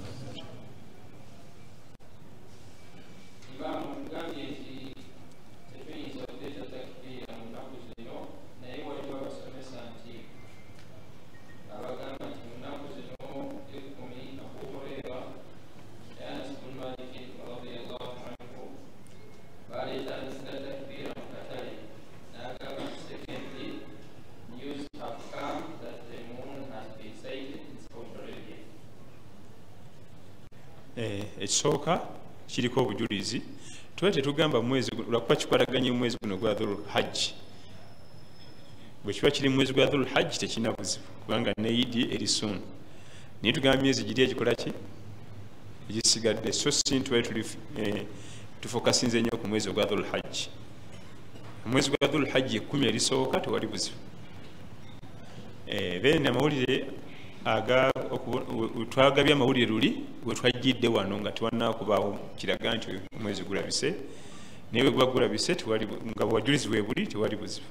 Ekisooka kiriko obujulizi tuba tetugamba mwezi lwakuba kikwataganye mu mwezi guno gwa Dhul Hajj. Bwe kiba kiri mu mwezi gwa Dhul Hajj tekirina buzibu kubanga ne Idi eri soon. Naye tugamba myezi giri egikola ki egisigadde so si tuba tufokasinze nnyo ku mwezi gwa Dhul Hajj. Omwezi gwa Dhul Hajj 10 erisooka tewali buzibu. Bene amawulire twagabye amawulire luli bwe twajjidde wano nga tewannaakubaawo kiraga nti omwezi gulabise naye bwe guba gulabise nga bwajulizi bwe buli tewali buzibu.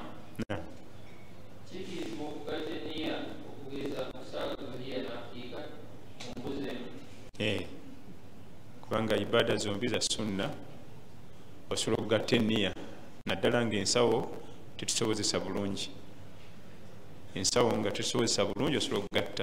Kubanga ibada zombi za sunna osobola okugatta enniya naddala ng'ensawo tetusobozesa bulungi. Ensawo nga tusobozesa bulungi osobola okugatta.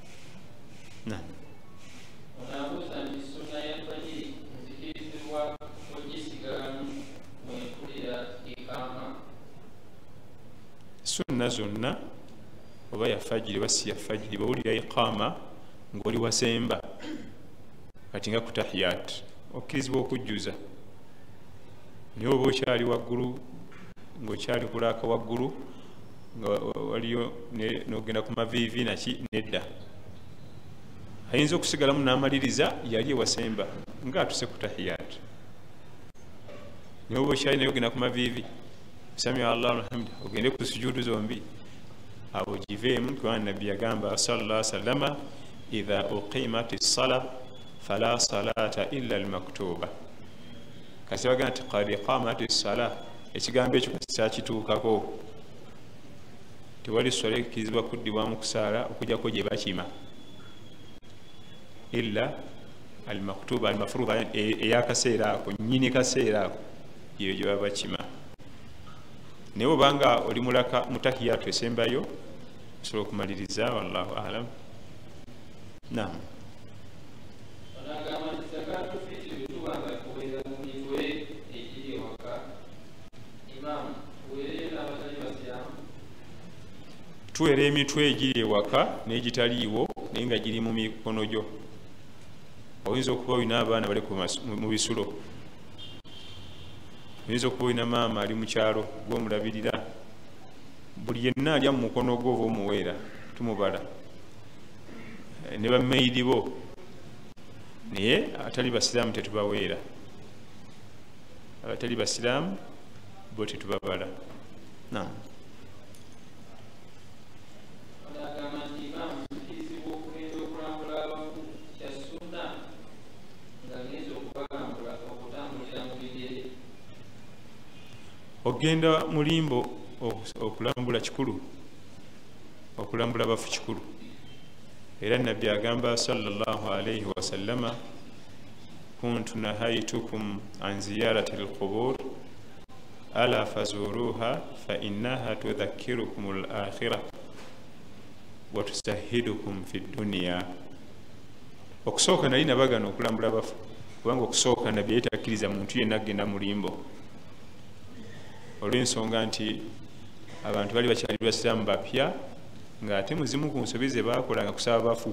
Sunna zonna oba ya fajiri oba si ya fajiri bawulira iqaama ng'oli wasemba kati nga ku tahiyat okkirizibwa okujjuza naye oba okyali waggulu ng'okyali kulaaka waggulu nga waliyo n'ogenda ku maviivi naki nedda ayinza okusigalamu n'amaliriza yali ewasemba ng'atuse ku tahiyat naye oba okyali naye ogenda ku maviivi samia Allahu alhamdu ogende ku sujudu zombi abo giveemu kubanga nabbi yagamba sallallahu alaihi wasallama idha uqimati ssala fala salata illa almaktuba. Kasi bagamba nti qad iqamati ssala ekigambo ekyo kyakituukako tewali swala ekkirizibwa kuddibwamu kusaala okujjako gye bakima illa almaktuba almafruda eyakaseera ako nnyini kaseera ako eyo gye baba bakima. Naye obanga oli mulaka mutahiyatu esembayo osobola okumaliriza wallahu alam. Naam. Tuweera emitwe egiri ewaka n'egitaliiwo naye nga giri mu mikono gyo. Oyinza okuba olina abaana bali mu bisulo, oyinza okuba olina maama ali mu kyalo gw'omulabirira buli yenna alya mu mukono gwo oba omuweera tumubala ne bammeidi bo naye atali basiraamu tetubaweera abatali basiraamu bo tetubabala naam ogenda mulimbo okulambula kikulu okulambula bafu kikulu era nabbi agamba sallallahu alayhi wasallama kuntu nahaitukum an ziyarati alqubur ala fazuruha fa innaha tudhakkirukum al-akhirah wa tusahidukum fi dunya okusooka nali nabagana okulambula bafu kubanga okusooka nabbi yetakkiriza muntu yenna agenda mulimbo olw'ensonga nti abantu bali bakyali basiraamu bapya ng'ate muzimu ku nsobi ze baakolanga kusaba bafu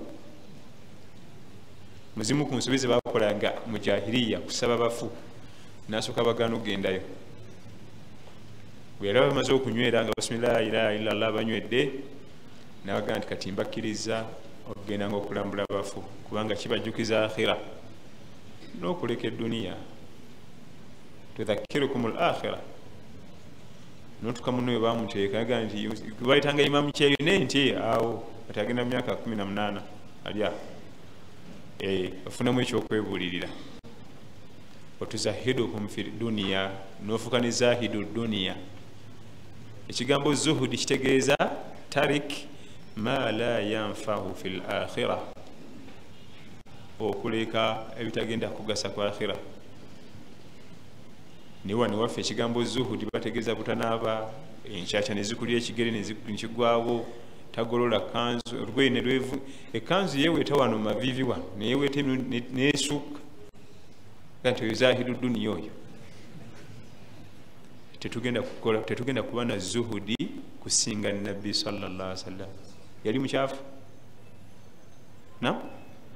muzimu ku nsobi ze baakolanga mu jahiliya kusaba bafu n'asooka bagaana okugendayo bwe yali bamaze okunywera nga basomye la ilaha illallah banywedde n'abagamba nti kati mbakkiriza okugenda nga okulambula bafu kubanga kibajjukiza akhira n'okuleka edduniya tudhakkirukum al-akhira notuka muno bamuteeka agamba nti bayitanga imamu kyeyune nti awo kati agenda mu myaka 18 alya bafunamu ekyokwebuulirira watuzahidukum fi duniya nofuka ne zahidu duniya ekigambo zuhudi kitegeeza tarik ma la yanfahu fi l-akhira okuleka ebitagenda kugasa ku akhira niwa niwaffe ekigambo zuhudi bategeeza butanaaba enkyakya nezikulira ekigere nekigwawo tagolola kanzu olugoye nelwevu ekanzu yeweeta wano mavivi wano neyeweeta nesuuka nti oyo zahidu duniya oyo tetugenda kuba na zuhudi kusinga nabbi sallallahu alaihi wasallam yali mukyafu na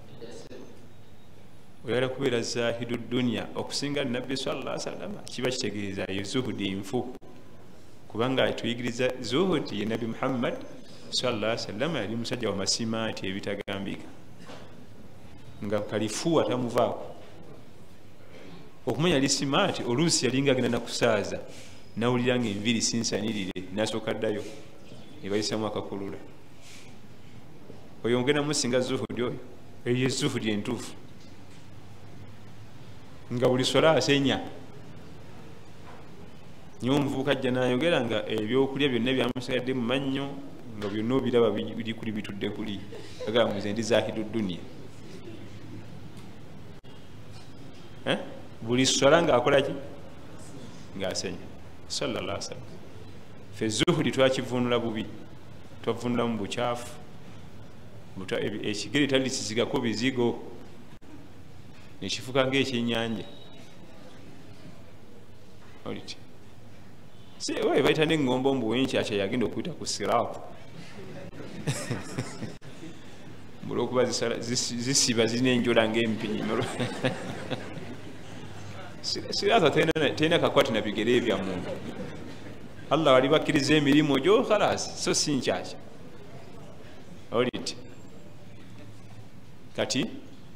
oyala kubeera zahidu duniya okusinga nabbi sallallahu alaihi wasallam kiba kitegeeza yo zuhudi nfu kubanga tuyigiriza zuhudi ye nabbi Muhammad sallallahu alaihi wasallam yali musajja wa masimaati ebitagambika nga kalifuwa tamuvaako okumanya lisimaati oluusi yalinga agenda nakusaaza nawulira nga enviri sinsanirire nasooka ddayo nebayisamu akakulula oyo ngenda musinga zuhudi oyo eyo zuhudi entuufu nga buli sola asenya nyo omuvubuka ajja nayogera nga ebyokulya byonna byamusigadde mu mannyo nga byonna obiraba biri kuli bitudde kuli agamba muze ndi zahidu duniya buli sola ngaakolaki ngaasenya sallallahu alaihi wasallam fe zuhudi twakivunula bubi twavunula mu bukyafu ekigere talikisigako bizigo nekifuka ngaekyenyanja oliti waye baita neŋŋombo mbuwenkyakya yagenda okuyita ku siraapu olwokuba zisiba zirina enjola ngaempinyi siraata terina kakwati na bigere bya muntu allah wali bakkiriza emirimu gyo khalas so si nkyakya oliti kati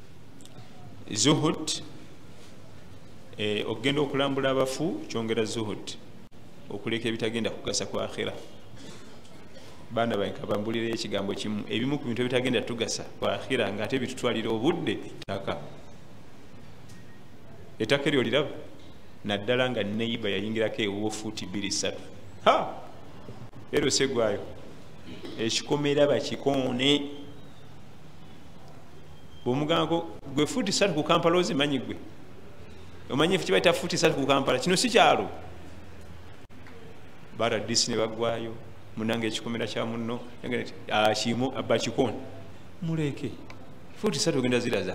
zuhud okugenda okulambula abafu kyongera zuhud okuleka ebitagenda kugasa ku akhira baana bange bambulira ekigambo kimu ebimu ku bintu ebitagenda tugasa ku akhira nga ate bitutwalira obudde ttaka ettaka eryo liraba naddala nga neiba yayingirako ewuwo fuuti 2-3 ero segwayo ekikomera bakikoone bwomugangako gwe fuuti 3 ku Kampala ozimanyi gwe omanyi efu kibaita fuuti 3 ku Kampala kino si kyalo baradisi ne bagwayo munanga ekikomera kya munno kimu bakikoone muleke fuuti 3 ogenda ziraza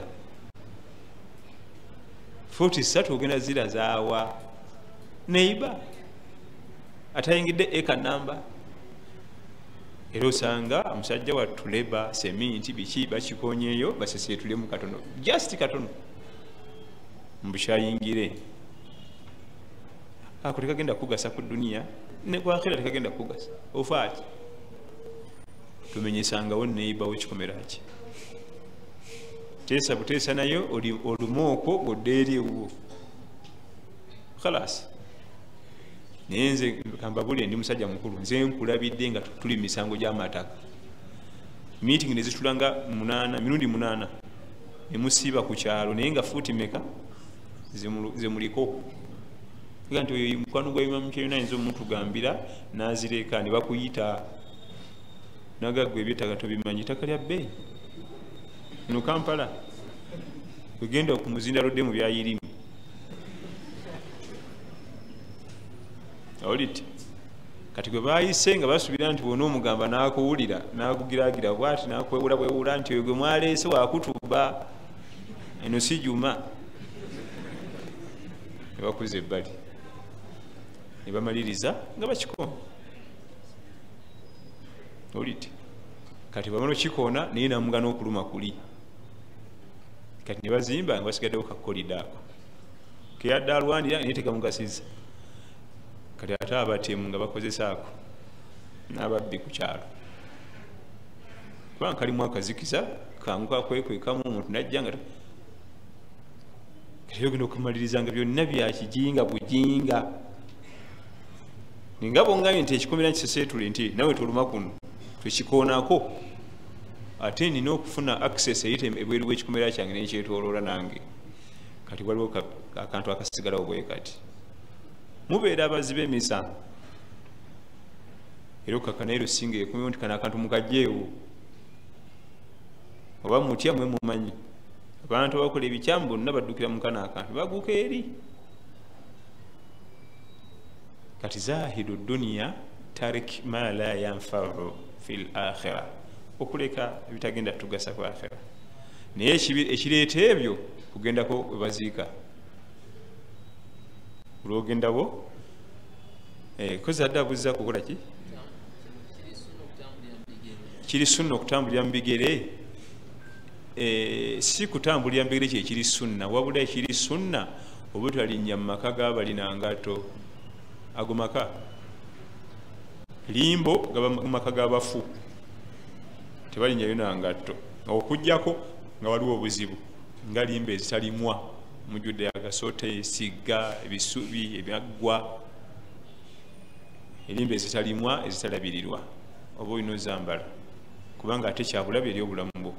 fuuti 3 ogenda zirazaawa neiba atayingidde eka namba era osanga omusajja watuleba seminti biki bakikonyeyo basesetulemu katono just katono mbukyayingire ako tekagenda kugasa ku duniya ne kwakhira tekagenda kugasa ofaaki tumenyesangawo neiba wekikomera ki teesa buteesa nayo olumooko godde eri ewuwo khalas naye nze kambabuli ndi musajja mukulu nze nkulabidde nga tuli misango gy'amataka meeting nezitulanga 8 mirundi 8 nemusiiba ku kyalo naye nga fuuti meka zemuliko ga nti oyo mukwano gwa imamu kyeyona ayinza omutugambira nazireka ne bakuyita nagaggwa ebyetaaga tobimanyi ettaka lya bbeeyi no Kampala kugenda okumuzinda lodde mu byayirimu oliti kati gwe bayise nga basuubira nti bwona omugamba nakuwulira nakugiragira bwati nakwewula bwewula nti oyo gwe mwaleese wakutuba eno si juma nebakuza ebbali nebamaliriza nga bakikoona oliti kati bamala okikoona naye namugana okuluma kuli kati nebazimba nga basigaddewo kakolida ako keyadde alwanira naye tekamugasiza kati ate abatemu nga bakozesaako n'ababbi ku kyalo kubanga kalimu akazikiza kangu kakwekwekamu omuntu najja nga kati ogenda okumaliriza nga byonna byakijinga bujinga ninga bongambye nti ekikomera nkiseseetule nti nawe toluma kuno twekikoonako ate nina okufuna access eyite ebweru w'ekikomera kyange nenkyetoloola nange kati waliwo akantu akasigalawo bwe kati mubeera abazi b'emisango era okakanaero singa ekumyewo nti kana akantu mukajjeewo oba mutya mwe mumanyi abantu abakola ebikyamu bonna baddukira mukana akantu baguuka eri kati zahidu duniya tarik ma la yanfau fi lakhira okuleka ebitagenda tugasa ku akhira naye ekireeta ebyo kugendako webaziika olwogendawo kozi adde abuuza kukola ki kiri sunna okutambulira mu bigere si kutambulira mu bigere kyekiri sunna wabula ekiri sunna obutalinnya mu maka g'abalina ngato ago maka limbo gaba mu maka g'abafu tebalinnyayo nangatto okujjako nga waliwo obuzibu nga limbo ezitalimwa mujjudde agasote esigga ebisubi ebyaggwa elimbo ezitalimwa ezitalabirirwa oba olina ozambala kubanga ate kyabulabi eri obulamu bwo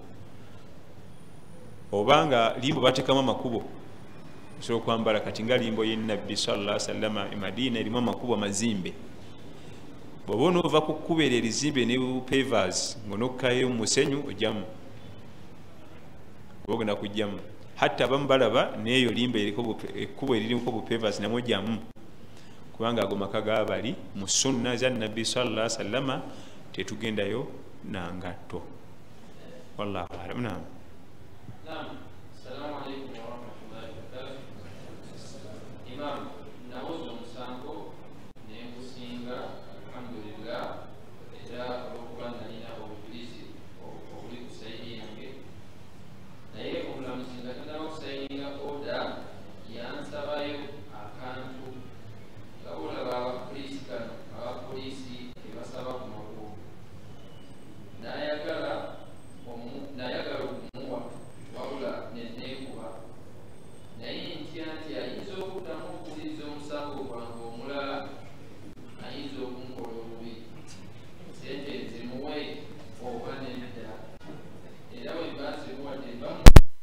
obanga limbo bateekamu amakubo osobola okwambala kati nga limbo y'ennabbi sallallahu alaihi wasallam e Madina erimu amakubo amazimbe bw'oba onoova ku kkubo eryo erizimbe ne pavers ng'onokkayo mu musenyu ojjamu oba ogenda kujjamu hatta abamu balaba neeyo limba ekkubo eririmuko bupavers namwe ojjamu kubanga ago maka gaabali mu sunna za nabbi sallallahu alaihi wasallam tetugendayo nangatto wallahu alam. Naam. Assalamu alaikum warahmatullahi wabarakatuh. Imam, nawuza omusango nengusinga alhamdulillah era olwokuba nalina obujulizi obuli ku sayidi yange naye omulamuzi nga tanawo kusayinga oda yansabayo akantu nga olaba abapoliisi kano abapoliisi ebasaba ku makubo nayagala okumuwa wabula nenekuba naye ntya nti ayinza okuddamu okuwuliriza omusango gwange omulala ayinza okunkola obubi sente nzimuwe oba nedda era weba nzimuwadde bamu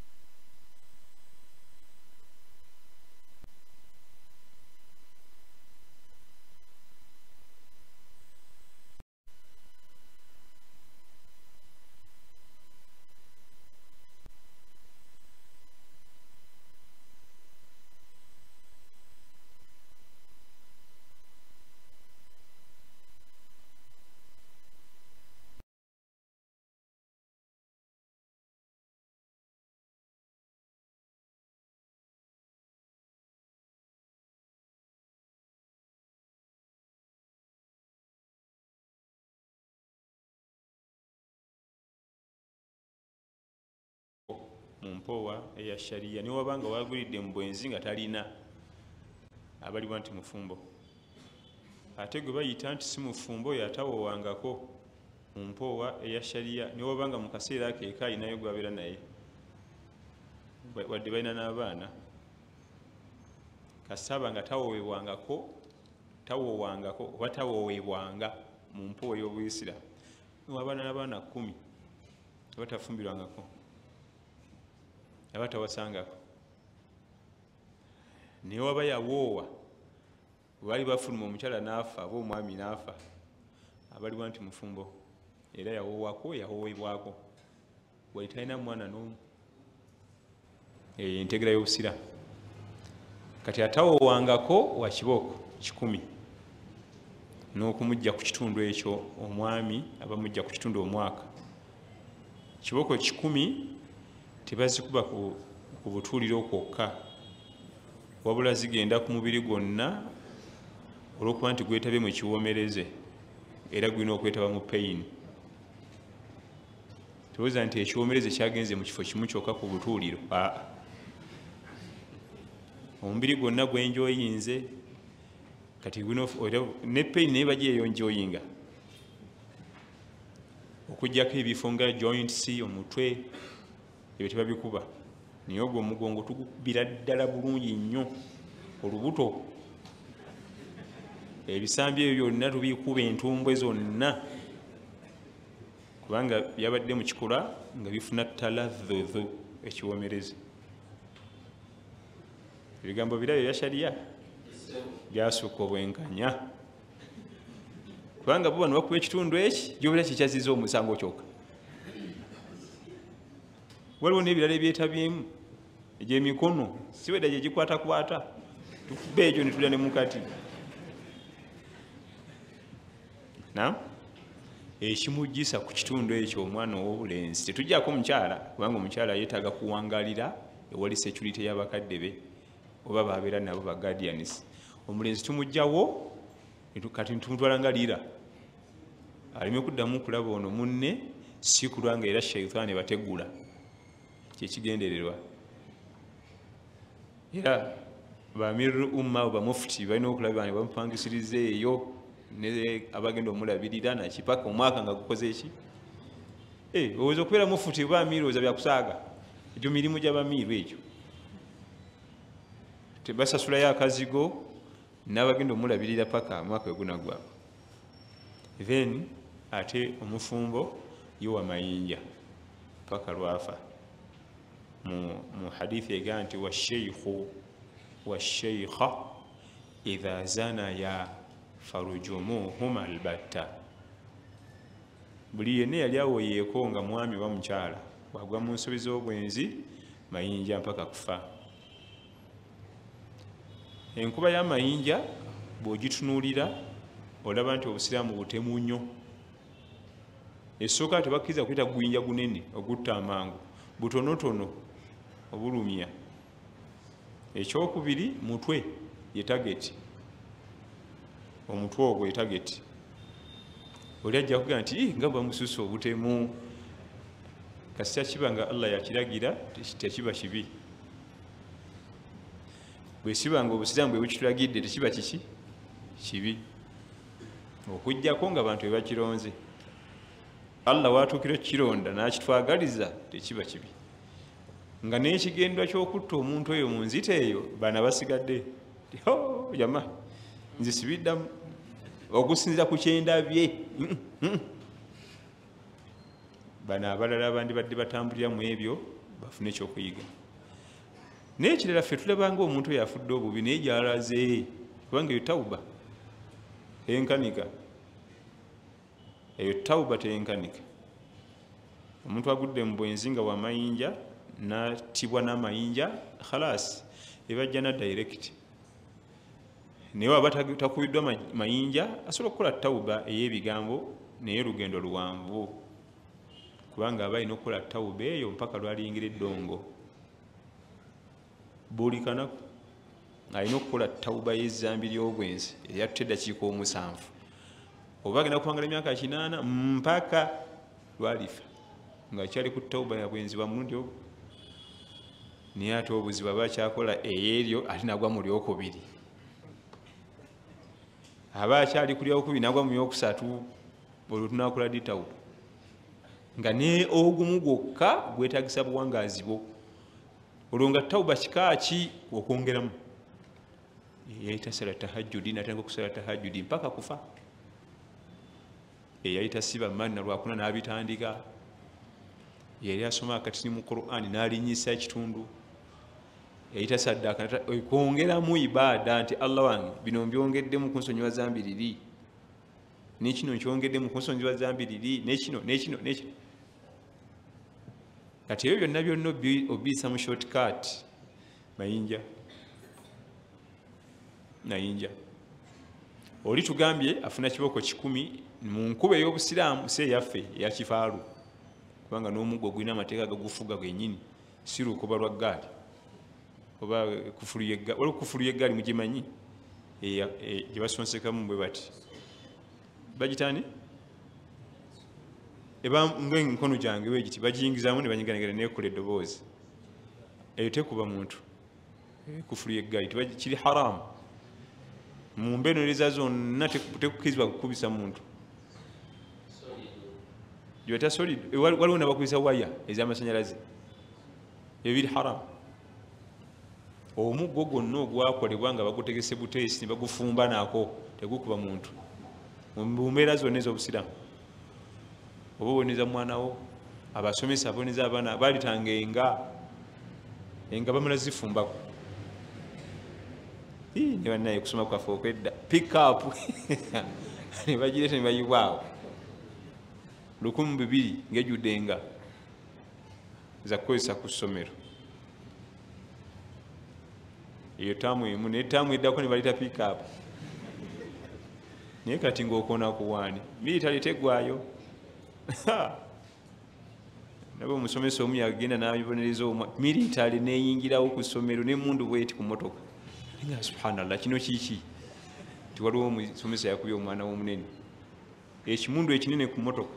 mumpowa eya sharia niwe wabanga wagulidde mu bwenzi nga talina abaliwa nti mufumbo ate gwe bayita nti si mufumbo oyo atawoowangako mu mpoowa eya shariya niwobanga mu kaseera akeeka alinayo gwabeera naye wadde balina n'abaana kasaba nga tawoowebwangako oba tawoowebwanga mu mpoowa y'obuisira abaana n'abaana 10 aba tafumbirwangako aba tawasangako naye waba yawoowa baali bafuluma omukyala n'afa oba omwami n'afa abaliwa nti mufumbo era yawoowako yawoowebwako wali talina mwana n'omu entegera y'obusira kati atawoowangako wa kibooko 10 n'okumujja ku kitundu ekyo omwami abamujja ku kitundu omwaka kibooko 10 tebazikuba ku butuuliro kwokka wabula zigenda ku mubiri gwonna olw'okuba nti gwetabye mu kiwoomereze era gulina okwetaba mu payini towooza nti ekiwoomereze kyagenze mu kifo kimu kyokka ku butuuliro omubiri gwonna gwenjoyinze kati ne payini naye bagiye eyonjoyinga okugjako ebifo nga joints omutwe ebyo tebabikuba naye ogwo omugongo tugubira ddala bulungi nnyo olubuto ebisambi ebyo byonna tubikuba entumbwe zonna kubanga byabadde mu kikula nga bifuna taladhudu ekiwoomereze ebigambo birabo ebya shariya byasukka obwenkanya kubanga bo bano bakuba ekitundu eki gyobera kikyaziza omusango kyokka waliwo n'ebirala ebyetabyemu egyemikono siwedda gye gikwatakwata tukuba ekyo netulya ne mukati ekimujjisa ku kitundu ekyo omwana ow'obulenzi tetujjako mukyala kubanga omukyala yeetaaga kuwangalira ewali security y'abakadde be oba babeera nabo ba guardians omulenzi tumugjawo kati tumutwala nga liira aleme kuddamu kulaba ono munne si kulwanga era shaitaani bategula kyekigendererwa era bamiru umma bamufuti balina okulaba ne bamupangisiriza eyo ne abagenda omulabirira nakipaka omwaka nga gukoze eki oweza okubeera mufuti bamiru oza byakusaaga egyo mirimu gy'abamiru egyo tebasasulayo akazigo n'abagenda omulabirira paka mwaka wegunagwa then ate omufumbo yowa mayinja paka lwafa mu hadithi ega nti washeikha idha zanaya farujumuhuma albatta buli yenna yali awoyeeko nga mwami wa mukyala bwagwa mu nsobi z'obwenzi mayinja mpaka kufa enkuba y'amayinja bw'ogitunuulira olaba nti obusiraamu butemu nnyo esooka tebakkiriza kuyita guyinja gunene ogutta amangu butonotono obulumya ekyokubiri mutwe ye tageti omutwe ogwo ye tageti oli ajja kugaa nti nga bamususa obutemu kasita kiba nga Allah yakiragira tekiba kibi bwesibanga obusiraamu bwe bukitulagidde tekiba kiki kibi okujjako nga bantu bebakironze Allah watuukira kironda n'akitwagaliza tekiba kibi nga n'ekigendwa ky'okutta omuntu oyo mu nzita eyo bana basigadde jama nze sibiddamu okusinziira ku kyendabye bano abalala abandi badde batambulira mu ebyo bafune ekyokuyiga naye ekirala ffe tulabanga omuntu oyo afudde obubi naye gyalaze kubanga eyo tawuba enkanika eyo tawuba tenkanika omuntu agudde mu bwenzi nga wa mayinja natibwa n'amayinja khalas ebajja na direct naye waba takubiddwa mayinja asobola okukola tawuba ey'ebigambo naye olugendo luwanvu kubanga aba alina okukola tawuba eyo mpaka lwaliyingira eddongo buli kanaku alina okukola tawuba y'ezzambi ly'obwenzi eryatutte eddakiika 7 oba agenda kuwangala emyaka 8 mpaka lwalifa nga kyali ku tawuba ya bwenzi bwa mulundi ogwo naye ate obuzibu aba akyakola ey'eryo ate nagwa mu lyokubiri aba akyali kulya okubi nagwa mu yokusatu olwo tunakola ditawu nga ne ogumu gwokka gwetagisa buwangazi bwo olwo nga tawuba kikaaki okwongeramu yayita sala tahajjudi natandika okusala tahajjudi mpaka kufa yayita siba manna lwakuna n'abitandika yali asoma akatini mu Qur'ani n'alinyisa ekitundu yayita saddaka kwongeramu ibaada nti Allah wange bino mbyongeddemu kunsonyiwa zambi liri nekino nkyongeddemu kunsonyiwa zambi liri nekino kati ebyo byonna byonna obiyisa mu shortcut nayinja oli tugambye afuna kiboko 10 mu nkuba ey'obusiraamu si eyaffe eyakifaalu kubanga n'omuggo gulina amateeka gagufuga gwennyini si lukoba lwa ggaali oba kufulu y'eggaali mugimanyi gye basonsekamu bwe bati bagitani ng'enkono gyange wegiti bagiyingizaamu ne banyiganagana neekola eddoboozi eyo tekuba muntu kufulu y'eggaali kiri haramu mu mbeereza zonna tekukkirizibwa kukubisa muntu gyota solid waliwo nabakubisa waya ez'amasanyalaze ebyo biri haramu omuggo gwonna ogwakolebwa nga bagutegese buteesi ne bagufumba nako tegukuba muntu mu mbeera zonna ez'obusiramu oba oboneza mwana wo abasomesa aboneza abaana balitanga enga bamala zifumbako ne bannaye kusoma kwaffe okwedda pick up ne bagireeta ne bayibwawo 200 ng'ejjudde enga za kukozesa ku ssomero eyo taamu emu naye taamu eddako ne balita pick up naye kati ng'okoona ku waani militale tegwayo nabo omusomesa omu yagenda n'abibonereza militale neeyingirawo ku ssomero n'emundu bweti ku motoka nga subhanallah kino kiki tiwaliwo omusomesa yakubye omwana w'omunene ekimundu ekinene ku motoka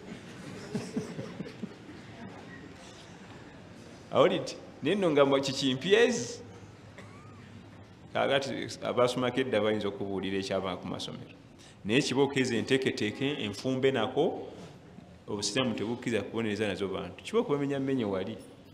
awulidde naye nno nga kikimpyezi kakati abasomako edda bayinza okubuulira ekyaba ku masomero naye kibookeza enteeketeeke enfumbe nako obusiraamu tebukkiriza kubonereza nazo bantu kiba okubamenyamenye wali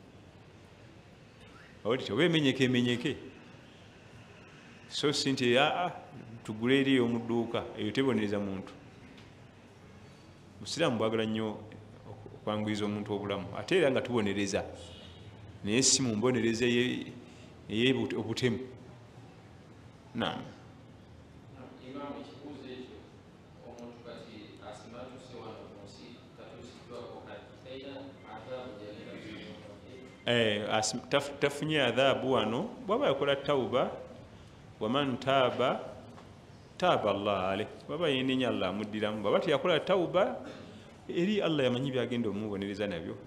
awulidde oba emenyeke so si nti tugule eri omu dduuka eyo tebonereza muntu busiraamu bwagala nnyo okwanguyiza omuntu obulamu ate era nga tubonereza naye si mu mbonereza ey'obutemu naam tafunye adhaabu wano bwaba yakola tawuba waman taaba Allah ale baba yenenya Allah amuddiramu baba teyakola tawuba eri Allah yamanyi byagenda omubonereza nabyo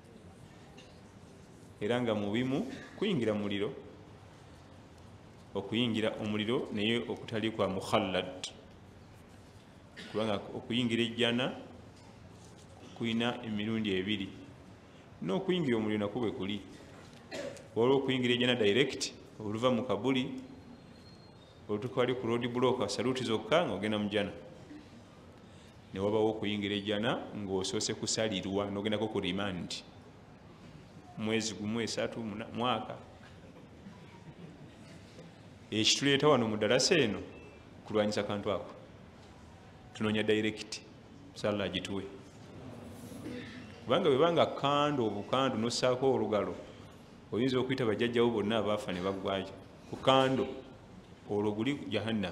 era nga mubimu kuyingira muliro okuyingira omuliro naye okutali kwa mukhallad kubanga okuyingira ejjana kuyina emirundi ebiri n'okuyingira omuliro nakwo bwe kuli olwo okuyingira ejjana direct oluva mu kabuli olutukwali ku road block saluti zokka ng'ogenda mu jjana ne wabawo okuyingira ejjana ng'osoose kusalirwa n'ogendako ku remand mwezi gumu 3 mwaka ekituleeta wano mu darasa eno kulwanyisa kantu ako tunoonya direct sala agituwe kubanga bwebanga kando obukando nossaako olugalo oyinza okuyita bajjajjawo bonna abaafa ne baggwayo ku kando olwo guli jahannam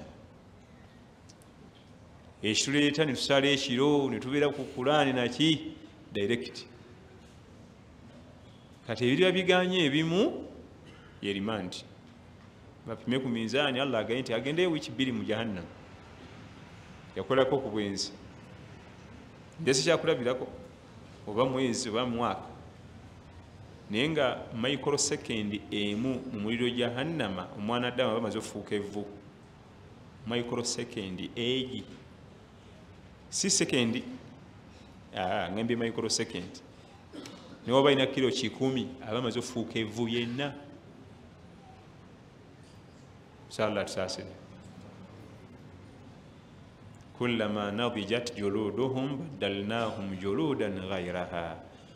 ekituleeta ne tusala ekiro ne tubeera ku Qur'ani naki direct kati ebiriba biganye ebimu ye remand bapime ku minzaani Allah agaye nti agendeyo wiiki 2 mu jahannam yakolako ku bwenzi ndesi kyakulabirako oba mwezi oba mwaka naye nga microsecond emu mu muliro jahannama omwana ddama bamaze okufuuka evvu microsecond egi si second ngambye microsecond ne waba ina kilo 10 abamaze okufuuka evvu yenna sala tusasire kullama nadijat juluduhum baddalnahum juludan ghayraha.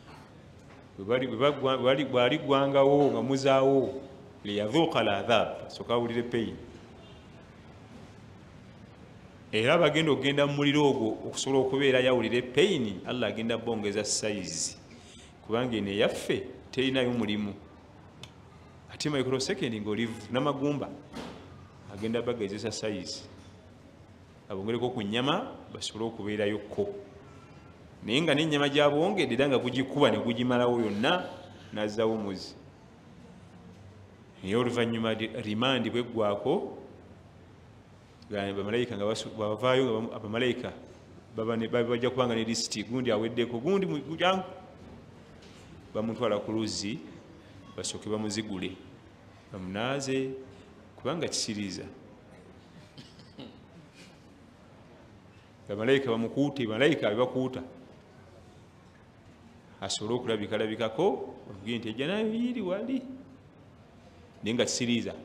Bwali gwangawo nga muzaawo liyadhuqa al-adhab, soka awulire pain. Era bagenda okugenda mu muliro ogwo okusobola okubeera yawulire pain, Allah agenda bongeza size, kubanga eno eyaffe terinayo mulimu. Ate microsecond ng'olivu n'amagumba agenda bagezesa size, abongereko ku nnyama basobole okubeerayokko. Naye nga n'ennyama gy'abongedde era nga gugikuba ne gugimalawo yonna n'azzaawo muzi. Naye oluvannyuma rimandi bweggwako, bamalayika nga bavaayo, abamalayika bajja kubanga ne lisiti, gundi aweddeko, gundi mujangu, bamutwala ku luzzi basooke bamuzigule bamunaaze, kubanga kisiriiza. Bamalayika bamukuute, bamalayika bebakuuta asobole okulabikako, bavuge nti ejja nayo yiri wali, naye nga kisiriiza.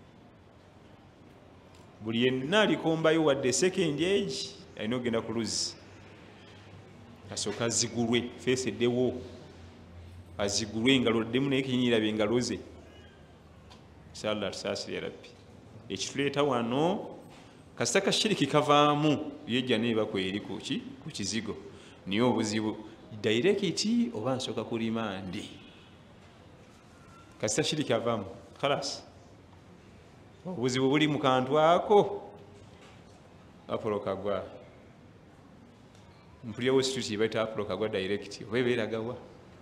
Buli yenna alikombayo wadde second age alina okugenda ku luzzi asooka azigulwe, feesi eddewo azigulwe, engalo ddemu naye kinyirabye engalo ze. Inshallah tusaasire rabbi. Ekituleeta wano kasita kashiriki kavaamu yejja neeba kweri ku kizigo, niye obuzibu direkiti oba nsooka ku rimandi. Kasita shiriki avaamu khalas, obuzibu buli mu kantu ako. Apolo Kagwa, mpulirawo street baita Apolo Kagwa direct, oba ebeeragawa.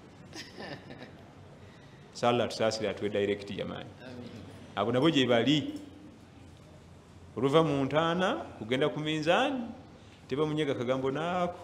Inshallah tusaasire atuwe direct jamani. Abo nabo gye bali, oluva mu ntaana kugenda ku minzaani tebamunyega kagambo naako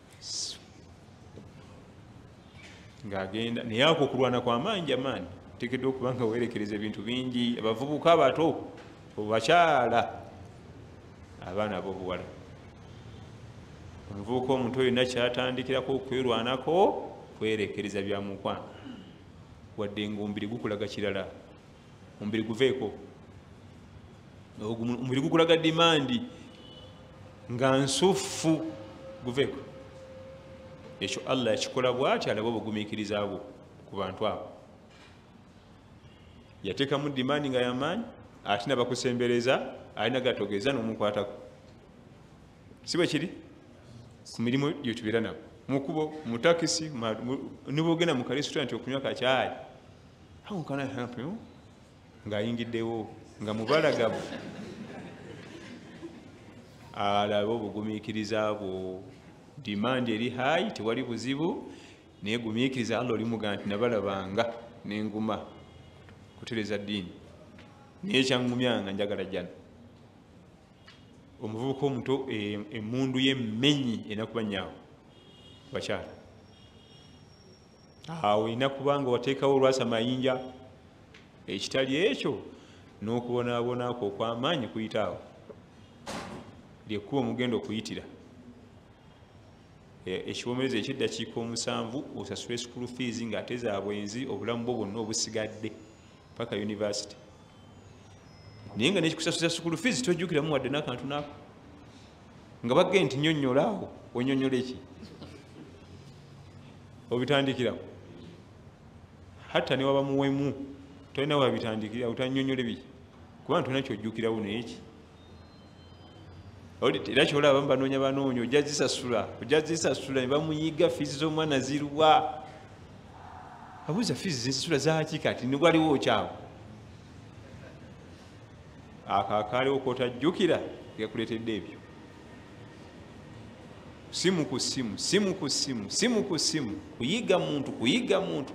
ng'agenda. Naye ako okulwana kw'amaanyi jamani, teekeddwa okuba nga weerekereza ebintu bingi. Abavubuka abato, obakyala, abaana ab'obuwala. Omuvubuka omuto yonna kyatandikirako okwerwanako kwerekereza bya mukwano, wadde ng'omubiri gukulaga kirala. Omubiri guveeko, omubiri gukulaga dimandi nga nsufu, guveeko. Ekyo Allah yakikola bw'ati alaba obugumiikiriza bwo ku bantu abo. Yateekamu dimandi nga yamaanyi, ate nabakusembereza alina gatogeza n'omukwatako. Si bwe kiri ku mirimu gye tubeera nabo, mu kkubo, mu takisi, ne bw'ogenda mu karesiturenti okunywa kacaayi, how can I help you? Ng'ayingiddewo nga mubalagavu. Alaba obugumiikiriza bwo. Dimandi eri hayi, tewali buzibu, naye gumiikiriza Allah olimuga nti nabalabanga n'enguma kutereza ddiini, naye kyangumyanga njagala jjana. Omuvubuka omuto emmundu y'emmenyi enakuba nyaawo bakyala. Awo erina kuba nga wateekawo olwasa mayinja, ekitali ekyo n'okubonaabonako okw'amaanyi kuyitaawo, lyekkuba omugenda okuyitira. Ekibomereza eky'eddakiika 7 osasula school fees ng'ate za bwenzi, obulamu bwo bwonna obusigadde paka university. Naye nga nekikusasuza school fees tojjukiramu wadde n'akantu naako, nga bagge nti nnyonnyola awo, onnyonnyola eki obitandikirawo. Hatta ne waba muwemu tolina wabitandikira otannyonnyole biki, kubanga tolina kyojjukirawo n'eki. Era kyolaba banoonya banoonya, ojja zisasula ne bamuyiga fiizi z'omwana ziruwa. Abuuza fiizi zensasula zaaki kati ne waliwo okyawo. Akaakaaliwo k'otajjukira gakuleetedde ebyo. Simu ku simu, simu ku simu, simu ku simu, kuyiga muntu.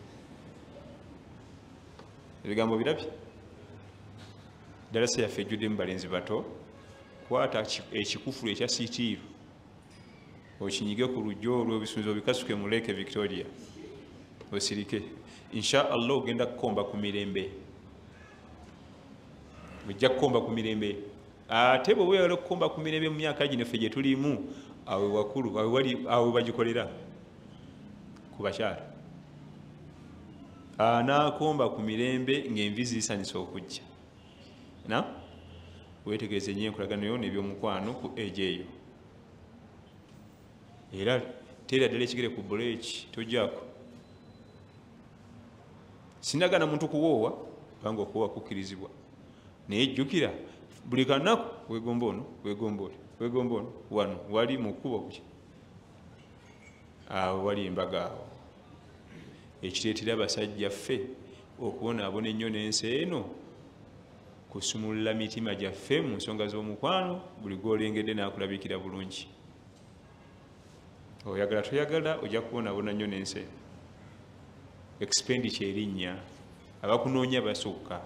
Ebigambo birabye. Dalasa yaffe ejjuddemu balenzi bato. Kwata ekikufulu ekya sitiiru okinyige ku lujjo olw'ebisunzo bikasuke mu Lake Victoria osirike. Insha Allah ogenda kukomba ku mirembe, ojja kukomba ku mirembe. Ate bwe weeyala okukomba ku mirembe mu myaka gino ffe gye tulimu, awe wakulu awe bagikolera ku bakyala. Anaakomba ku mirembe ng'envi ziisanisa okujja. Weetegereze nnyo enkolagano yo n'ebyomukwano ku ejo eyo. era teera ddala ekigere ku buleeki tojjaako. Sinagana muntu kuwoowa kubanga okuwoowa kukkirizibwa, naye jjukira buli kanaku wegomba ono wegomba oli wegomba ono wano wali mu kkubo kuki awo wali embaga awo. Ekireetera abasajja ffe okubonaabona ennyo n'ensi eno kusumulula mitima gyaffe mu nsonga z'omukwano. Buli gw'olengedde n'akulabikira bulungi, oyagala toyagala ojja kubonaabona nnyo n'ensi eno. Expenditure erinnya, abakunoonya basukka,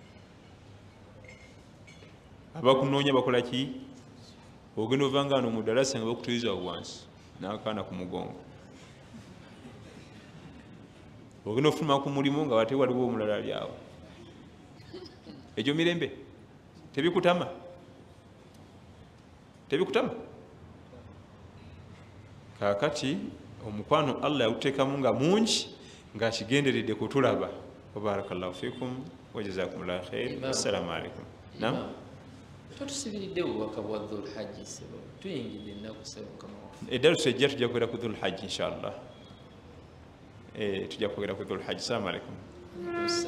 abakunoonya bakola ki? Ogenda ovanga wano mu ddalasa nga bakutuliza wansi n'akaana ku mugongo, ogenda ofuluma ku mulimu nga wate waliwo omulala ali awo. Egyo mirembe tebikutama, tebikutama. Kaakati omukwano Allah yawuteekamu nga mungi ng'akigenderedde kutulaba. Wabarakallahu fikum wa jazakumullahu khair. Assalamu alaikum. Naam, totusibiridde obubaka bwa Dhul Hajji sebo, tuyingidde ennaku sebo Mukama waffe. Eddalusu ejja tujja kwogera ku Dhul Hajji inshallah. Tujja kwogera ku Dhul Hajji. Assalamu alaikum.